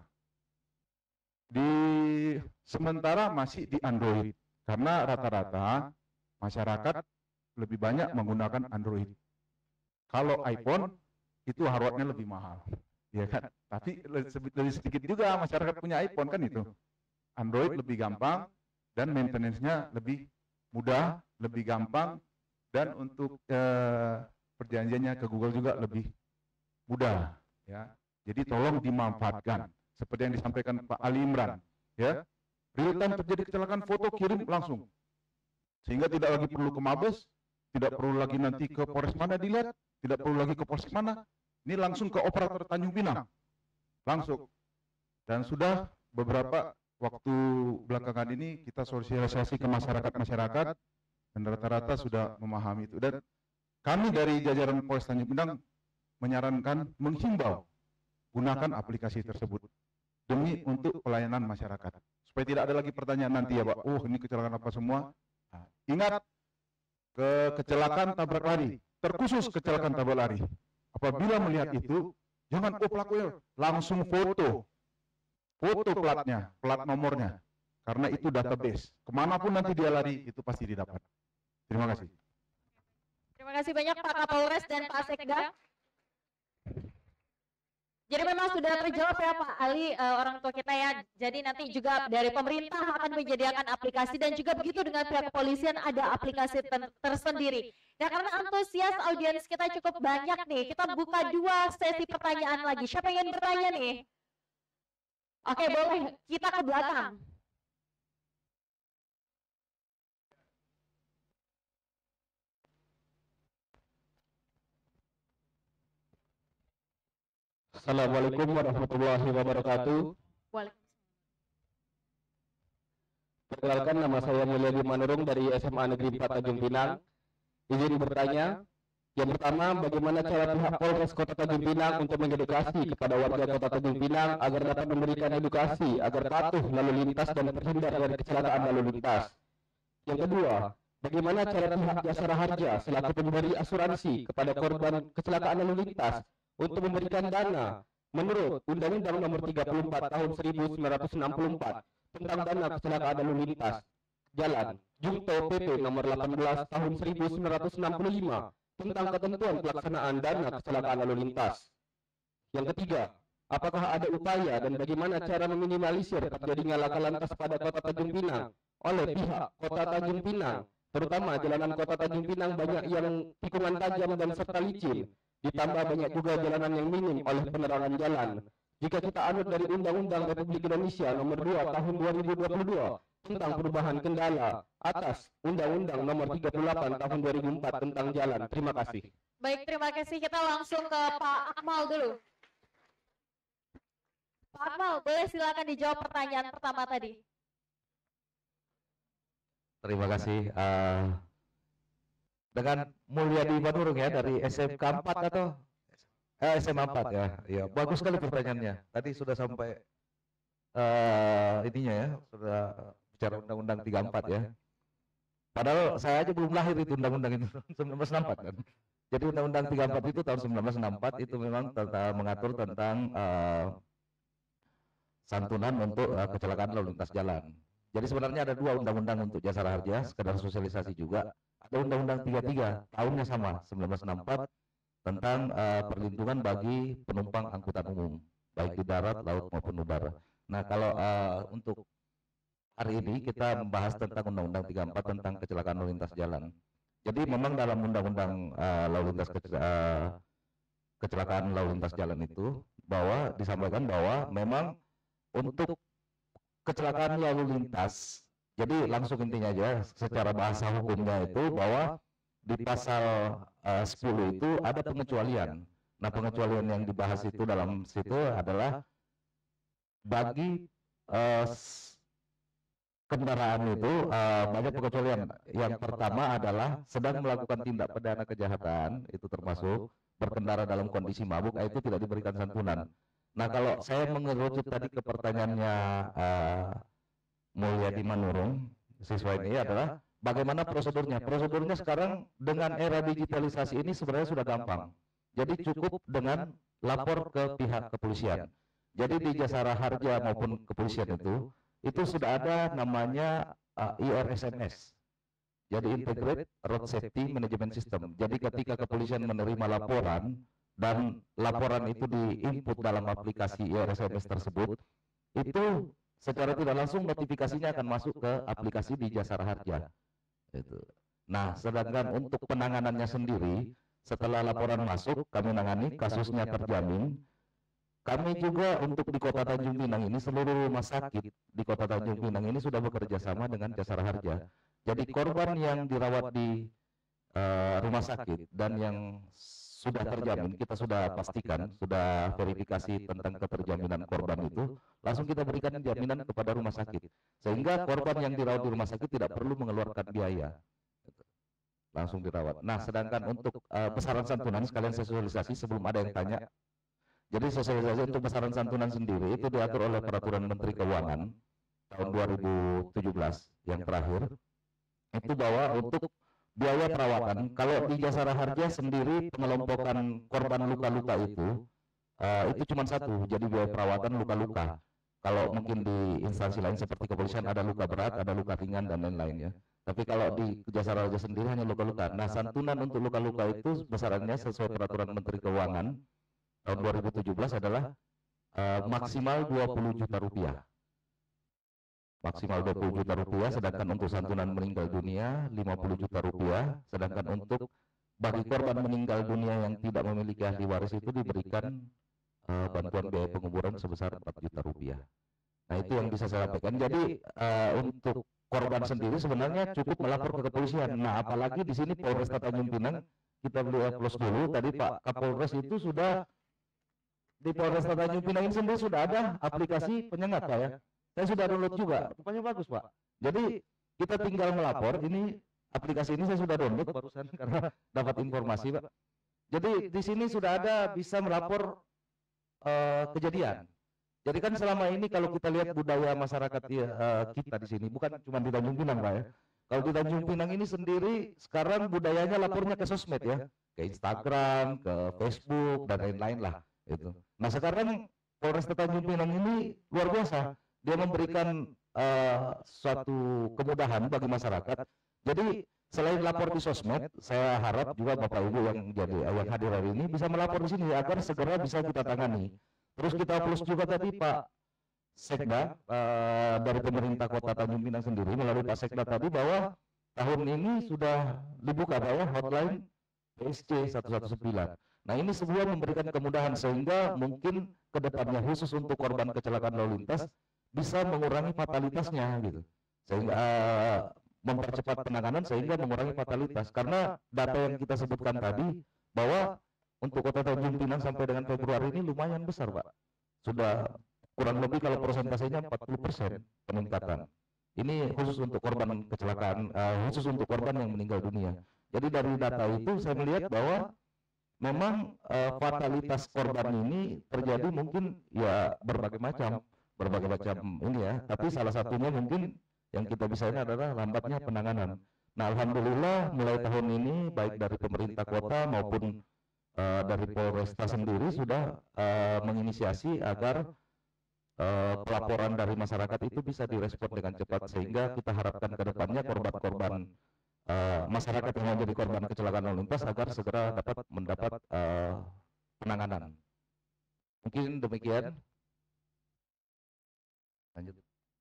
di sementara masih di Android karena rata-rata masyarakat lebih banyak menggunakan Android. Kalau iPhone itu hardware-nya lebih mahal, ya kan? Tapi lebih sedikit juga masyarakat punya iPhone kan itu. Android lebih gampang dan maintenance-nya lebih mudah, lebih gampang, dan untuk eh, perjanjiannya ke Google juga lebih mudah, ya. Jadi tolong dimanfaatkan seperti yang disampaikan Pak Ali Imran, ya. Real time terjadi kecelakaan, foto kirim langsung, sehingga tidak lagi perlu ke Mabes, tidak perlu lagi nanti ke Polres mana dilihat, tidak perlu lagi ke Polsek mana. Ini langsung ke operator Tanjung Pinang, langsung. Dan sudah beberapa waktu belakangan ini kita sosialisasi ke masyarakat-masyarakat dan rata-rata sudah memahami itu. Dan kami dari jajaran Polres Tanjung Pinang menyarankan, menghimbau gunakan aplikasi tersebut demi untuk pelayanan masyarakat. Supaya tidak ada lagi pertanyaan nanti ya Pak, oh ini kecelakaan apa semua. Nah, ingat, ke kecelakaan tabrak lari, terkhusus kecelakaan tabrak lari. Apabila melihat itu, jangan oh pelakunya, langsung foto. Foto platnya, plat nomornya. Karena itu database. Kemanapun nanti dia lari, itu pasti didapat. Terima kasih. Terima kasih banyak Pak Kapolres dan Pak Sekda. Jadi memang sudah terjawab ya Pak Ali, uh, orang tua kita ya. Jadi nanti juga dari pemerintah akan menyediakan aplikasi dan juga begitu dengan pihak kepolisian ada aplikasi ter tersendiri. Nah karena antusias audiens kita cukup banyak nih, kita buka dua sesi pertanyaan lagi. Siapa yang ingin bertanya nih? Oke boleh, kita ke belakang. Assalamualaikum warahmatullahi wabarakatuh. Perkenalkan, nama saya Mulyadi Manurung dari S M A Negeri empat Tanjung Pinang. Izin bertanya. Yang pertama, bagaimana cara pihak Polres Kota Tanjung Pinang untuk mengedukasi kepada warga Kota Tanjung Pinang agar dapat memberikan edukasi agar patuh lalu lintas dan terhindar dari kecelakaan lalu lintas. Yang kedua, bagaimana cara pihak Jasara Harja selaku pemberi asuransi kepada korban kecelakaan lalu lintas untuk memberikan dana menurut Undang-Undang Nomor tiga puluh empat Tahun seribu sembilan ratus enam puluh empat tentang dana kecelakaan lalu lintas jalan, Jungto P P Nomor delapan belas Tahun seribu sembilan ratus enam puluh lima tentang ketentuan pelaksanaan dana kecelakaan lalu lintas. Yang ketiga, apakah ada upaya dan bagaimana cara meminimalisir terjadinya laka lantas pada Kota Tanjung Pinang oleh pihak Kota Tanjung Pinang, terutama jalanan Kota Tanjung Pinang banyak yang tikungan tajam dan serta licin, ditambah banyak juga jalanan yang minim oleh penerangan jalan. Jika kita anut dari Undang-Undang Republik Indonesia Nomor dua Tahun dua ribu dua puluh dua tentang perubahan kendala atas Undang-Undang Nomor tiga puluh delapan Tahun dua ribu empat tentang jalan. Terima kasih. Baik, terima kasih. Kita langsung ke Pak Akmal dulu. Pak Akmal, boleh silakan dijawab pertanyaan pertama tadi. Terima kasih. Uh, dengan Mulyadi Manurung ya dari S M K empat atau eh, S M A empat ya. Ya, bagus sekali pertanyaannya. Tadi sudah sampai uh, ininya ya, sudah bicara Undang-Undang tiga puluh empat ya. Padahal saya aja belum lahir itu undang-undang itu seribu sembilan ratus enam puluh empat kan. Jadi Undang-Undang tiga puluh empat itu tahun seribu sembilan ratus enam puluh empat itu memang tentang mengatur tentang uh, santunan untuk uh, kecelakaan lalu lintas jalan. Jadi sebenarnya ada dua undang-undang untuk jasara harja, sekedar sosialisasi juga. Ada Undang-Undang tiga puluh tiga, tahunnya sama, seribu sembilan ratus enam puluh empat, tentang uh, perlindungan bagi penumpang angkutan umum, baik di darat, laut maupun udara. Nah, kalau uh, untuk hari ini kita membahas tentang Undang-Undang tiga puluh empat tentang kecelakaan lalu lintas jalan. Jadi memang dalam Undang-Undang uh, lalu lintas ke, uh, kecelakaan lalu lintas jalan itu bahwa disampaikan bahwa memang untuk kecelakaan lalu lintas, jadi langsung intinya aja secara bahasa hukumnya itu bahwa di pasal uh, sepuluh itu ada pengecualian. Nah, pengecualian yang dibahas itu dalam situ adalah bagi uh, kendaraan itu uh, banyak pengecualian. Yang pertama adalah sedang melakukan tindak pidana kejahatan, itu termasuk berkendara dalam kondisi mabuk, itu tidak diberikan santunan. Nah, kalau saya mengerucut tadi ke pertanyaannya uh, Mulyadi Manurung, siswa ini adalah bagaimana prosedurnya. Prosedurnya sekarang dengan era digitalisasi ini sebenarnya sudah gampang. Jadi cukup dengan lapor ke pihak kepolisian. Jadi di jasara harja maupun kepolisian itu, itu sudah ada namanya uh, I R S M S. Jadi Integrated Road Safety Management System. Jadi ketika kepolisian menerima laporan dan laporan itu diinput dalam aplikasi I R S M S tersebut, itu secara tidak langsung notifikasinya akan masuk ke aplikasi di jasara harja. Itu. Nah, sedangkan untuk penanganannya sendiri, setelah laporan masuk, kami menangani, kasusnya terjamin. Kami juga untuk di Kota Tanjung Pinang ini, seluruh rumah sakit di Kota Tanjung Pinang ini sudah bekerja sama dengan jasara harja. Jadi korban yang dirawat di uh, rumah sakit dan yang sudah terjamin, kita sudah pastikan, sudah verifikasi tentang keterjaminan korban itu, langsung kita berikan jaminan kepada rumah sakit. Sehingga korban yang dirawat di rumah sakit tidak perlu mengeluarkan biaya. Langsung dirawat. Nah, sedangkan untuk uh, besaran santunan, sekalian sosialisasi sebelum ada yang tanya. Jadi sosialisasi untuk besaran santunan sendiri itu diatur oleh Peraturan Menteri Keuangan tahun dua ribu tujuh belas yang terakhir. Itu bahwa untuk biaya perawatan, kalau di jasara harja sendiri pengelompokan korban luka-luka itu uh, itu cuma satu, jadi biaya perawatan luka-luka. Kalau mungkin di instansi lain seperti kepolisian ada luka berat, ada luka ringan dan lain-lain ya. Tapi kalau di jasara harja sendiri hanya luka-luka. Nah, santunan untuk luka-luka itu besarannya sesuai Peraturan Menteri Keuangan tahun dua ribu tujuh belas adalah uh, maksimal dua puluh juta rupiah. Maksimal dua puluh juta rupiah, sedangkan untuk santunan meninggal dunia lima puluh juta rupiah, sedangkan untuk bagi korban meninggal dunia yang tidak memiliki ahli waris itu diberikan uh, bantuan biaya penguburan sebesar empat juta rupiah. Nah, itu yang bisa saya sampaikan. Jadi uh, untuk korban sendiri sebenarnya cukup melapor ke kepolisian. Nah, apalagi di sini Polres Tanjung Pinang, kita beli plus dulu tadi Pak Kapolres itu sudah di Polresta Tanjung Pinang ini sendiri sudah ada aplikasi penyengat Pak ya. Saya sudah download juga, rupanya bagus Pak. Jadi kita tinggal melapor, ini aplikasi ini saya sudah download barusan karena dapat informasi Pak. Jadi di sini sudah ada bisa melapor uh, kejadian. Jadi kan selama ini kalau kita lihat budaya masyarakat uh, kita di sini, bukan cuma di Tanjung Pinang Pak ya. Kalau di Tanjung Pinang ini sendiri sekarang budayanya lapornya ke sosmed ya, ke Instagram, ke Facebook dan lain-lain lah itu. Nah sekarang Polresta Tanjung Pinang ini luar biasa, dia memberikan uh, suatu kemudahan bagi masyarakat. Jadi selain lapor di sosmed, saya harap juga Bapak Ibu yang jadi yang hadir hari ini bisa melapor di sini agar segera bisa kita tangani. Terus kita plus juga tadi Pak Sekda uh, dari pemerintah Kota Tanjung Pinang sendiri melalui Pak Sekda tadi bahwa tahun ini sudah dibuka Pak ya hotline P S C satu satu sembilan. Nah ini sebuah memberikan kemudahan sehingga mungkin kedepannya khusus untuk korban kecelakaan lalu lintas bisa mengurangi fatalitasnya gitu, sehingga uh, mempercepat penanganan sehingga mengurangi fatalitas. Karena data yang kita sebutkan tadi bahwa untuk Kota Tanjung Pinang sampai dengan Februari ini lumayan besar Pak, sudah kurang lebih kalau persentasenya empat puluh persen peningkatan. Ini khusus untuk korban kecelakaan, uh, khusus untuk korban yang meninggal dunia. Jadi dari data itu saya melihat bahwa memang uh, fatalitas korban ini terjadi mungkin ya berbagai macam, berbagai macam ini ya. Tapi salah satunya mungkin yang kita bisa ini adalah lambatnya penanganan. Nah alhamdulillah mulai tahun ini baik dari pemerintah kota maupun uh, dari Polresta sendiri sudah uh, menginisiasi agar Uh, pelaporan dari masyarakat itu bisa direspon dengan cepat sehingga kita harapkan ke depannya korban-korban uh, masyarakat yang menjadi korban kecelakaan lalu lintas agar segera dapat mendapat uh, penanganan. Mungkin demikian. Lanjut.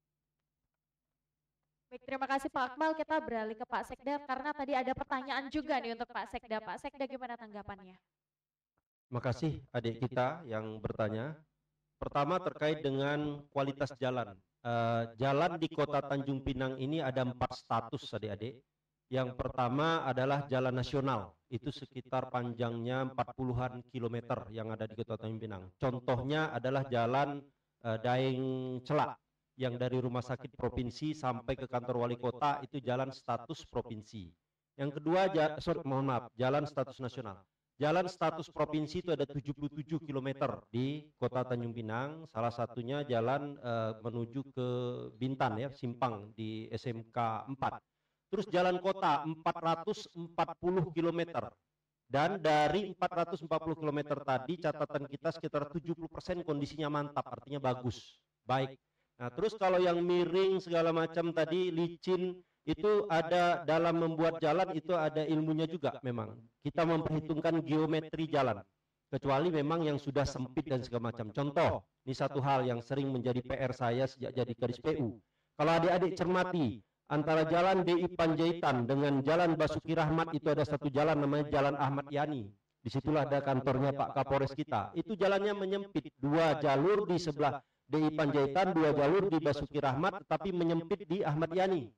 Baik, terima kasih Pak Akmal. Kita beralih ke Pak Sekda karena tadi ada pertanyaan juga nih untuk Pak Sekda. Pak Sekda gimana tanggapannya? Terima kasih adik kita yang bertanya. Pertama terkait dengan kualitas jalan. Uh, jalan di Kota Tanjung Pinang ini ada empat status adik-adik. Yang pertama adalah jalan nasional. Itu sekitar panjangnya empat puluhan kilometer yang ada di Kota Tanjung Pinang. Contohnya adalah jalan uh, Daeng Celak yang dari Rumah Sakit Provinsi sampai ke kantor wali kota itu jalan status provinsi. Yang kedua, ja, sorry, mohon maaf, jalan status nasional. Jalan status provinsi itu ada tujuh puluh tujuh kilometer di Kota Tanjung Pinang, salah satunya jalan uh, menuju ke Bintan ya, Simpang di S M K empat. Terus jalan kota empat ratus empat puluh kilometer. Dan dari empat ratus empat puluh kilometer tadi catatan kita sekitar tujuh puluh persen kondisinya mantap, artinya bagus, baik. Nah, terus kalau yang miring segala macam tadi licin itu ada dalam membuat jalan itu ada ilmunya juga memang. Kita memperhitungkan geometri jalan. Kecuali memang yang sudah sempit dan segala macam. Contoh, ini satu hal yang sering menjadi P R saya sejak jadi Kadis P U. Kalau adik-adik cermati, antara jalan D I Panjaitan dengan jalan Basuki Rahmat itu ada satu jalan namanya Jalan Ahmad Yani. Disitulah ada kantornya Pak Kapolres kita. Itu jalannya menyempit, dua jalur di sebelah D I Panjaitan, dua jalur di Basuki Rahmat, tetapi menyempit di Ahmad Yani.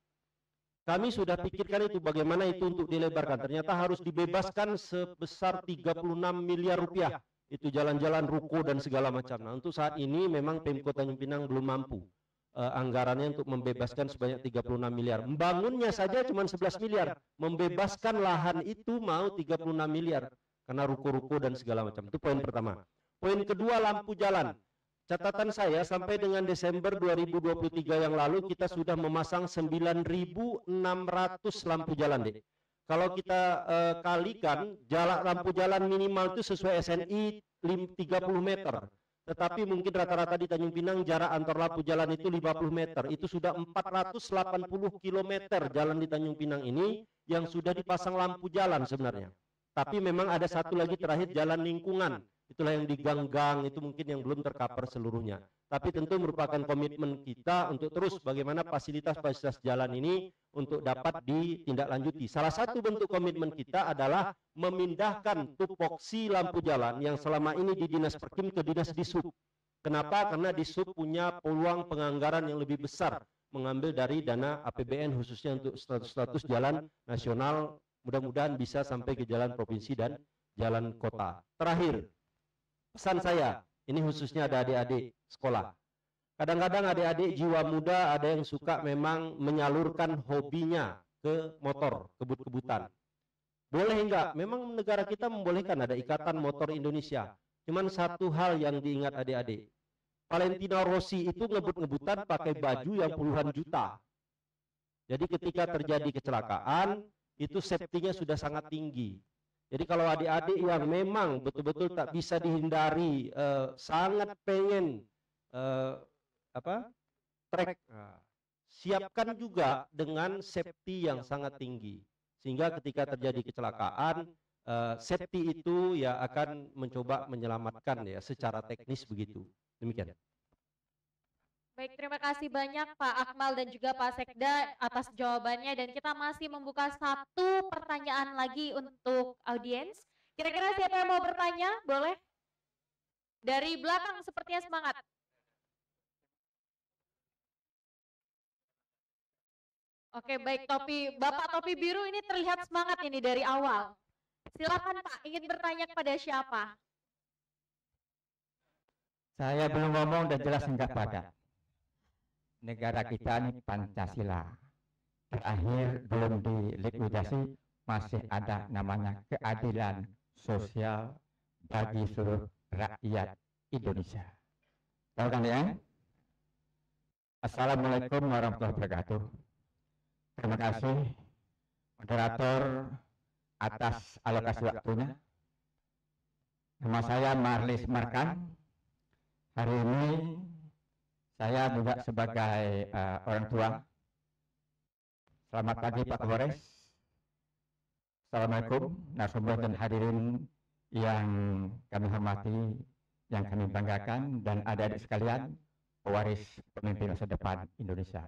Kami sudah pikirkan itu bagaimana itu untuk dilebarkan. Ternyata harus dibebaskan sebesar tiga puluh enam miliar rupiah. Itu jalan-jalan ruko dan segala macam. Nah untuk saat ini memang Pemkot Tanjung Pinang belum mampu. Uh, anggarannya untuk membebaskan sebanyak tiga puluh enam miliar. Membangunnya saja cuma sebelas miliar. Membebaskan lahan itu mau tiga puluh enam miliar. Karena ruko-ruko dan segala macam. Itu poin pertama. Poin kedua, lampu jalan. Catatan saya sampai dengan Desember dua ribu dua puluh tiga yang lalu kita sudah memasang sembilan ribu enam ratus lampu jalan, Dek. Kalau kita uh, kalikan jalan lampu jalan minimal itu sesuai S N I tiga puluh meter. Tetapi mungkin rata-rata di Tanjung Pinang jarak antar lampu jalan itu lima puluh meter. Itu sudah empat ratus delapan puluh kilometer jalan di Tanjung Pinang ini yang sudah dipasang lampu jalan sebenarnya. Tapi memang ada satu lagi terakhir jalan lingkungan. Itulah yang diganggang, itu mungkin yang belum tercover seluruhnya. Tapi tentu merupakan komitmen kita untuk terus bagaimana fasilitas-fasilitas jalan ini untuk dapat ditindaklanjuti. Salah satu bentuk komitmen kita adalah memindahkan tupoksi lampu jalan yang selama ini di Dinas Perkim ke Dinas Dishub. Kenapa? Karena Dishub punya peluang penganggaran yang lebih besar mengambil dari dana A P B N khususnya untuk status-status jalan nasional, mudah-mudahan bisa sampai ke jalan provinsi dan jalan kota. Terakhir, pesan saya, Ini khususnya ada adik-adik sekolah. Kadang-kadang adik-adik jiwa muda ada yang suka memang menyalurkan hobinya ke motor, kebut-kebutan. Boleh enggak? Memang negara kita membolehkan, ada Ikatan Motor Indonesia. Cuman satu hal yang diingat adik-adik. Valentino Rossi itu ngebut-ngebutan pakai baju yang puluhan juta. Jadi ketika terjadi kecelakaan, itu safety-nya sudah sangat tinggi. Jadi kalau adik-adik yang memang betul-betul tak bisa dihindari, eh, sangat pengen eh, apa trek, nah, siapkan juga dengan safety yang sangat tinggi. Sehingga ketika terjadi kecelakaan, eh, safety itu ya akan mencoba menyelamatkan ya secara teknis begitu. Demikian. Baik, terima kasih banyak Pak Akmal dan juga Pak Sekda atas jawabannya, dan kita masih membuka satu pertanyaan lagi untuk audiens. Kira-kira siapa yang mau bertanya? Boleh? Dari belakang sepertinya semangat. Oke, baik, topi Bapak topi biru ini terlihat semangat ini dari awal. Silakan Pak, ingin bertanya kepada siapa? Saya belum ngomong dan jelas enggak padat. Negara kita ini Pancasila. Terakhir belum dilikuidasi, masih ada namanya keadilan sosial bagi seluruh rakyat Indonesia. Tahu kan ya? Assalamualaikum warahmatullahi wabarakatuh. Terima kasih moderator atas alokasi waktunya. Nama saya Marlis Markan. Hari ini saya juga sebagai uh, orang tua. Selamat pagi Pak Kapolres. Assalamualaikum narasumber dan hadirin yang kami hormati, yang kami banggakan, dan adik-adik sekalian, pewaris pemimpin masa depan Indonesia.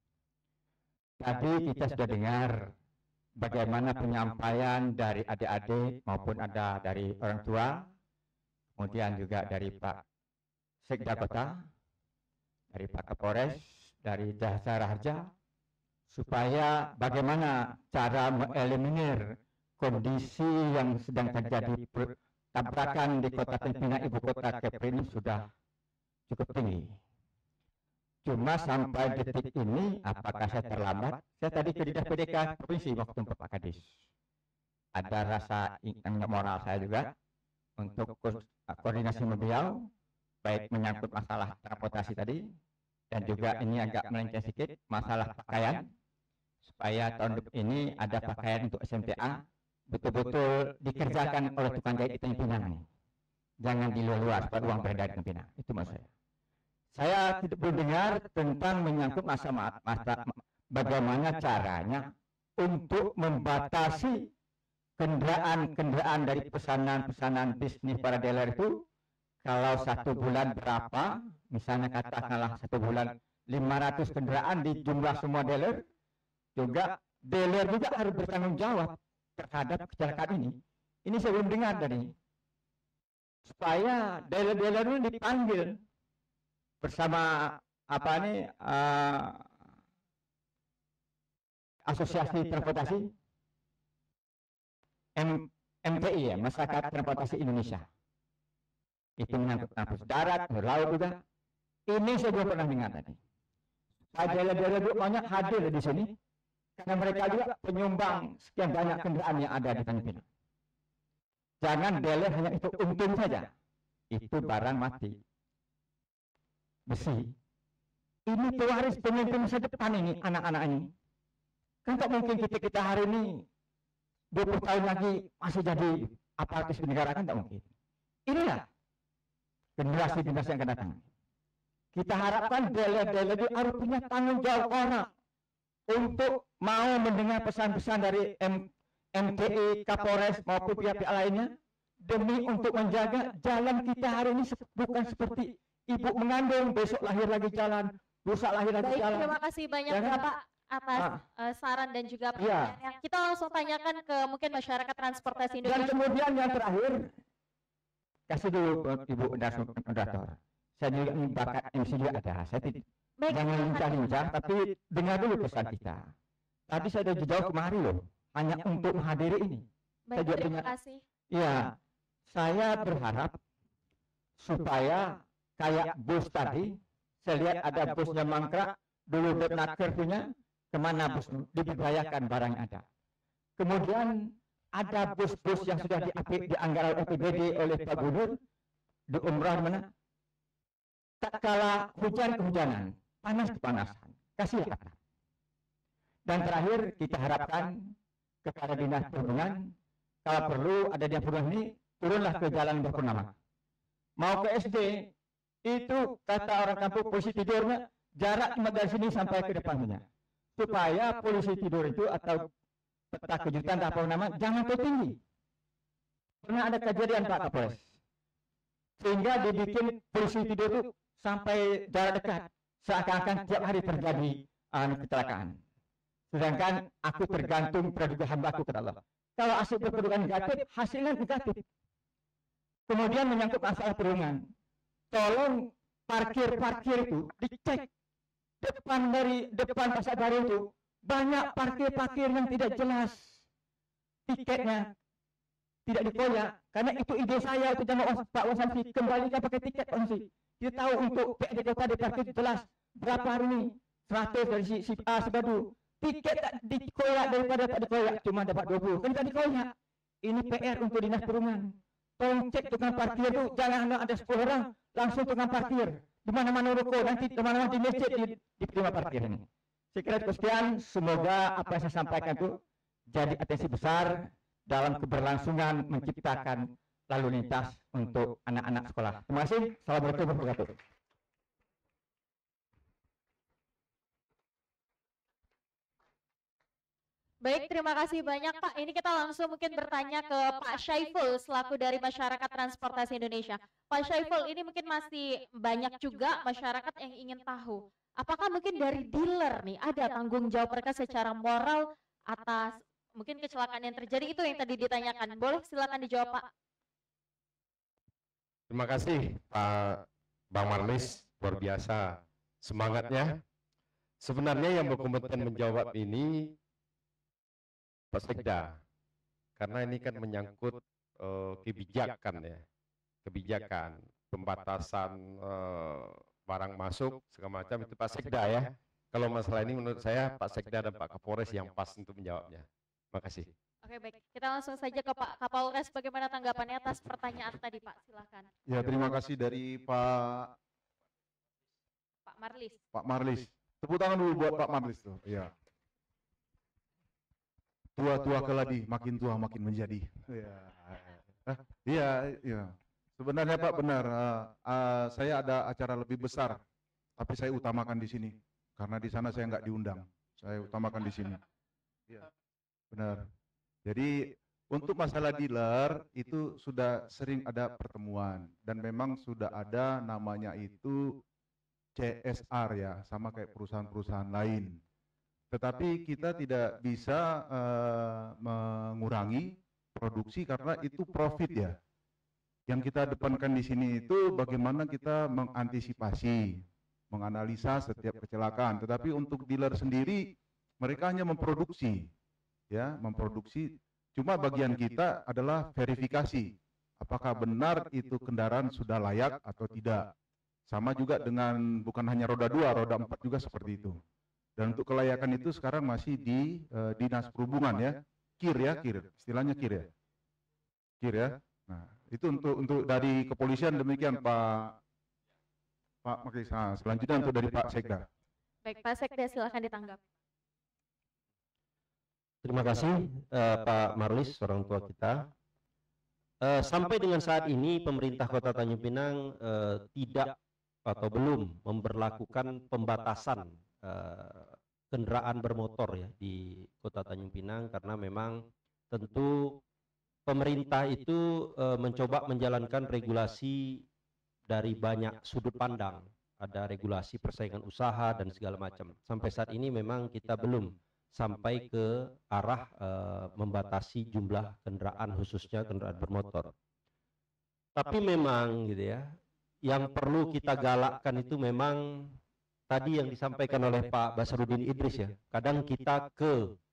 Tadi kita sudah dengar bagaimana penyampaian dari adik-adik maupun ada dari orang tua, kemudian juga dari Pak Sekda Kota, dari Pak Kapolres, dari Jasa Raharja, supaya bagaimana cara mengeliminir kondisi yang sedang terjadi tabrakan di kota Tempina, ibu kota Kepri ini sudah cukup tinggi. Cuma sampai detik ini, apakah saya terlambat? Saya tadi ke Dinas P D K Provinsi waktu Pak Kadis. Ada rasa ingin moral saya juga untuk koordinasi sama beliau, baik menyangkut masalah transportasi tadi, dan juga ini agak melenceng sedikit masalah pakaian, supaya tahun depan ini ada pakaian untuk S M T A betul-betul dikerjakan oleh tukang jahit di Tanjung Pinang. Jangan di luar-luar supaya uang beredar di Tanjung Pinang. Itu maksud saya. Saya tidak belum dengar tentang menyangkut masalah masa, bagaimana caranya untuk membatasi kendaraan-kendaraan dari pesanan-pesanan bisnis para dealer itu. Kalau satu bulan berapa, misalnya katakanlah satu bulan lima ratus kendaraan di jumlah semua dealer, juga dealer juga harus bertanggung jawab terhadap kecelakaan ini. Ini saya belum dengar tadi. Supaya dealer-dealer ini dipanggil bersama apa nih uh, asosiasi transportasi M T I ya, Masyarakat Transportasi Indonesia. Itu menyangkut transportasi darat, laut juga. Ini saya belum pernah dengar tadi. Dealer-dealer juga banyak hadir di sini, karena mereka juga penyumbang sekian banyak kendaraan yang ada di Tanjung Pinang. Jangan dealer hanya itu untung saja. Itu barang mati. Besi. Ini pewaris pemimpin masa depan ini, anak-anak ini. Kan tak mungkin kita-kita hari ini dua puluh tahun lagi masih jadi aparatus negara, kan tak mungkin. Inilah generasi-generasi yang akan datang. Kita harapkan dealer-dealer itu harus punya tanggung jawab orang untuk mau mendengar pesan-pesan dari M T I, Kapolres maupun pihak-pihak lainnya, demi untuk menjaga jalan kita hari ini bukan seperti ibu mengandung, besok lahir lagi jalan, lusa lahir lagi Baik, jalan. terima kasih banyak Ya kan? Bapak atas Ah. uh, saran dan juga Ya. pertanyaannya. Kita langsung tanyakan ke mungkin masyarakat transportasi Dan Indonesia. kemudian yang terakhir, kasih dulu Ibu moderator. Saya juga ini bakat M C juga ada. Saya tidak Baik, jangan silakan. lincah-lincah, tapi dengar dulu pesan kita. Tadi saya sudah jauh kemari loh, hanya untuk menghadiri ini. Baik, Saya juga terima punya- kasih. Ya, saya berharap supaya kayak bus tadi, saya lihat ada busnya mangkrak, dulu Detnaker punya, kemana bus diberdayakan barang yang ada. Kemudian ada bus-bus yang sudah diapit di anggaran A P B D oleh Pak Gubernur di umrah mana. Tak kala hujan kehujanan, panas kepanasan, kasih harap. Dan terakhir kita harapkan kepada dinas perhubungan, kalau perlu ada dinas perhubungan ini turunlah ke jalan Purnama. Mau ke S D itu kata orang kampung polisi tidurnya jarak cuma dari sini sampai ke depannya. Supaya polisi tidur itu atau peta kejutan apa nama jangan terlalu tinggi. Pernah ada kejadian Pak Kapolres, sehingga dibikin polisi tidur itu sampai jarak dekat, seakan-akan tiap hari terjadi uh, kecelakaan. Sedangkan aku tergantung praduga hambaku kepada Allah. Kalau hasil perkedugaan negatif, hasilnya negatif. Kemudian menyangkut masalah perhubungan, tolong parkir-parkir itu dicek. Depan dari depan pasar baru itu banyak parkir-parkir yang tidak jelas, tiketnya tidak dikoyak. Karena itu ide saya, itu jangan Pak Wasansi kembalikan pakai tiket Pak Wasansi. Kita tahu untuk P D Kota di parkir jelas berapa hari ini, seratus dari si, si A si Badu. Tiket tak dikoyak daripada tak dikoyak cuma dapat dua puluh. Kan tak dikoyak. Ini P R untuk dinas perhubungan. Tolong cek tukang parkir itu, jangan ada sepuluh orang langsung tukang parkir. Di mana-mana ruko, nanti di mana-mana di masjid di, di prima parkir ini. Saya kira sekian, semoga apa yang saya sampaikan itu jadi atensi besar dalam keberlangsungan menciptakan lalu lintas untuk anak-anak sekolah. Terima kasih. Assalamualaikum warahmatullahi wabarakatuh. Baik, terima kasih banyak Pak. Ini kita langsung mungkin bertanya ke Pak Syaiful selaku dari Masyarakat Transportasi Indonesia. Pak Syaiful, ini mungkin masih banyak juga masyarakat yang ingin tahu, apakah mungkin dari dealer nih ada tanggung jawab mereka secara moral atas mungkin kecelakaan yang terjadi itu yang tadi ditanyakan. Boleh silakan dijawab Pak. Terima kasih Pak Bang Marlis, luar biasa semangatnya. Sebenarnya yang berkompeten menjawab ini Pak Sekda, karena ini kan menyangkut uh, kebijakan ya, kebijakan pembatasan uh, barang masuk segala macam itu Pak Sekda ya. Kalau masalah ini menurut saya Pak Sekda dan Pak Kapolres yang pas untuk menjawabnya. Terima kasih. Oke baik, kita langsung saja ke Pak Kapolres. Bagaimana tanggapannya atas pertanyaan tadi Pak? Silakan. Ya terima kasih dari Pak Pak Marlis. Pak Marlis. Tepuk tangan dulu buat Pak Marlis tuh. Iya. Tua-tua keladi, makin tua makin menjadi. Iya, iya, iya. Sebenarnya Pak benar, uh, uh, saya ada acara lebih besar, tapi saya utamakan di sini karena di sana saya nggak diundang. Saya utamakan di sini. Iya, benar. Jadi untuk masalah dealer itu sudah sering ada pertemuan dan memang sudah ada namanya itu C S R ya, sama kayak perusahaan-perusahaan lain. Tetapi kita tidak bisa uh, mengurangi produksi karena itu profit ya. Yang kita depankan di sini itu bagaimana kita mengantisipasi, menganalisa setiap kecelakaan. Tetapi untuk dealer sendiri mereka hanya memproduksi, ya, memproduksi. Cuma bagian kita adalah verifikasi, apakah benar itu kendaraan sudah layak atau tidak. Sama juga dengan bukan hanya roda dua, roda empat juga seperti itu. Dan untuk kelayakan itu sekarang masih di uh, Dinas Perhubungan ya, K I R ya, K I R, istilahnya K I R ya, K I R ya. Nah itu untuk untuk dari kepolisian demikian Pak Pak Maklis. Nah, selanjutnya untuk dari Pak Sekda. Baik Pak Sekda silakan ditanggapi. Terima kasih uh, Pak Marlis, orang tua kita. Uh, sampai dengan saat ini pemerintah Kota Tanjung Pinang uh, tidak atau belum memberlakukan pembatasan Uh, kendaraan bermotor ya di Kota Tanjung Pinang karena memang tentu pemerintah itu uh, mencoba menjalankan regulasi dari banyak sudut pandang, ada regulasi persaingan usaha dan segala macam. Sampai saat ini memang kita belum sampai ke arah uh, membatasi jumlah kendaraan khususnya kendaraan bermotor. Tapi memang gitu ya, yang perlu kita galakkan itu memang tadi yang disampaikan oleh Pak Basarudin Idris ya, kadang kita ke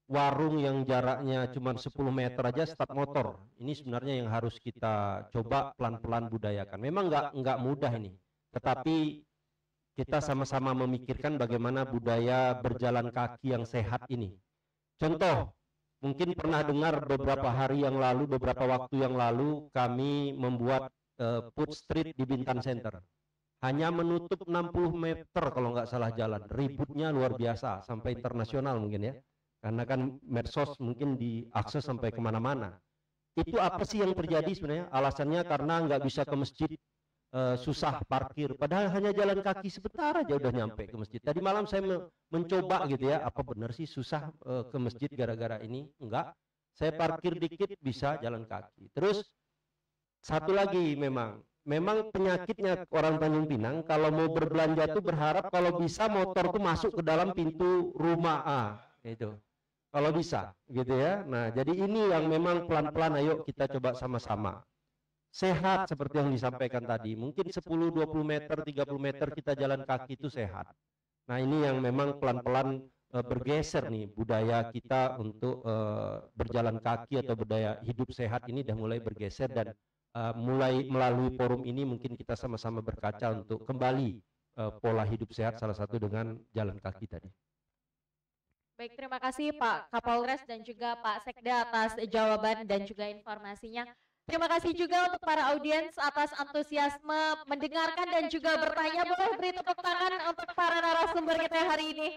warung yang jaraknya cuma sepuluh meter aja start motor. Ini sebenarnya yang harus kita coba pelan-pelan budayakan. Memang nggak nggak mudah ini, tetapi kita sama-sama memikirkan bagaimana budaya berjalan kaki yang sehat ini. Contoh, mungkin pernah dengar beberapa hari yang lalu, beberapa waktu yang lalu kami membuat uh, food street di Bintan Center. Hanya menutup enam puluh meter kalau nggak salah jalan. Ributnya luar biasa, sampai internasional mungkin ya. Karena kan medsos mungkin diakses sampai kemana-mana. Itu apa sih yang terjadi sebenarnya? Alasannya karena nggak bisa ke masjid, uh, susah parkir. Padahal hanya jalan kaki sebentar aja udah nyampe ke masjid. Tadi malam saya me mencoba gitu ya, apa benar sih susah uh, ke masjid gara-gara ini? Enggak. Saya parkir dikit bisa jalan kaki. Terus satu lagi memang, memang penyakitnya orang Tanjung Pinang kalau mau berbelanja tuh berharap kalau bisa motor tuh masuk ke dalam pintu rumah A, itu. Kalau bisa, gitu ya. Nah, jadi ini yang memang pelan-pelan ayo kita coba sama-sama. Sehat seperti yang disampaikan tadi. Mungkin sepuluh, dua puluh meter, tiga puluh meter kita jalan kaki itu sehat. Nah, ini yang memang pelan-pelan uh, bergeser nih budaya kita untuk uh, berjalan kaki atau budaya hidup sehat ini udah mulai bergeser dan uh, mulai melalui forum ini mungkin kita sama-sama berkaca untuk kembali uh, pola hidup sehat salah satu dengan jalan kaki tadi. Baik, terima kasih Pak Kapolres dan juga Pak Sekda atas jawaban dan juga informasinya. Terima kasih juga untuk para audiens atas antusiasme mendengarkan dan juga bertanya. Boleh beri tepuk tangan untuk para narasumber kita hari ini.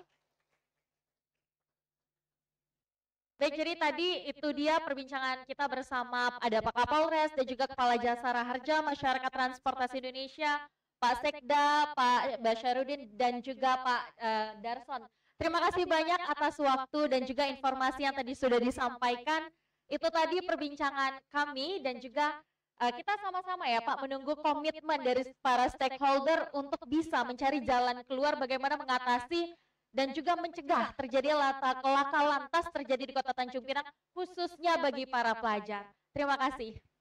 Baik, jadi tadi itu dia perbincangan kita bersama ada Pak Kapolres dan juga Kepala Jasa Raharja Masyarakat Transportasi Indonesia, Pak Sekda, Pak Basyarudin dan juga Pak uh, Darson. Terima kasih banyak atas waktu dan juga informasi yang tadi sudah disampaikan. Itu tadi perbincangan kami dan juga uh, kita sama-sama ya Pak menunggu komitmen dari para stakeholder untuk bisa mencari jalan keluar bagaimana mengatasi dan juga mencegah terjadi laka laka lantas terjadi di Kota Tanjung Pinang khususnya bagi para pelajar. Terima kasih.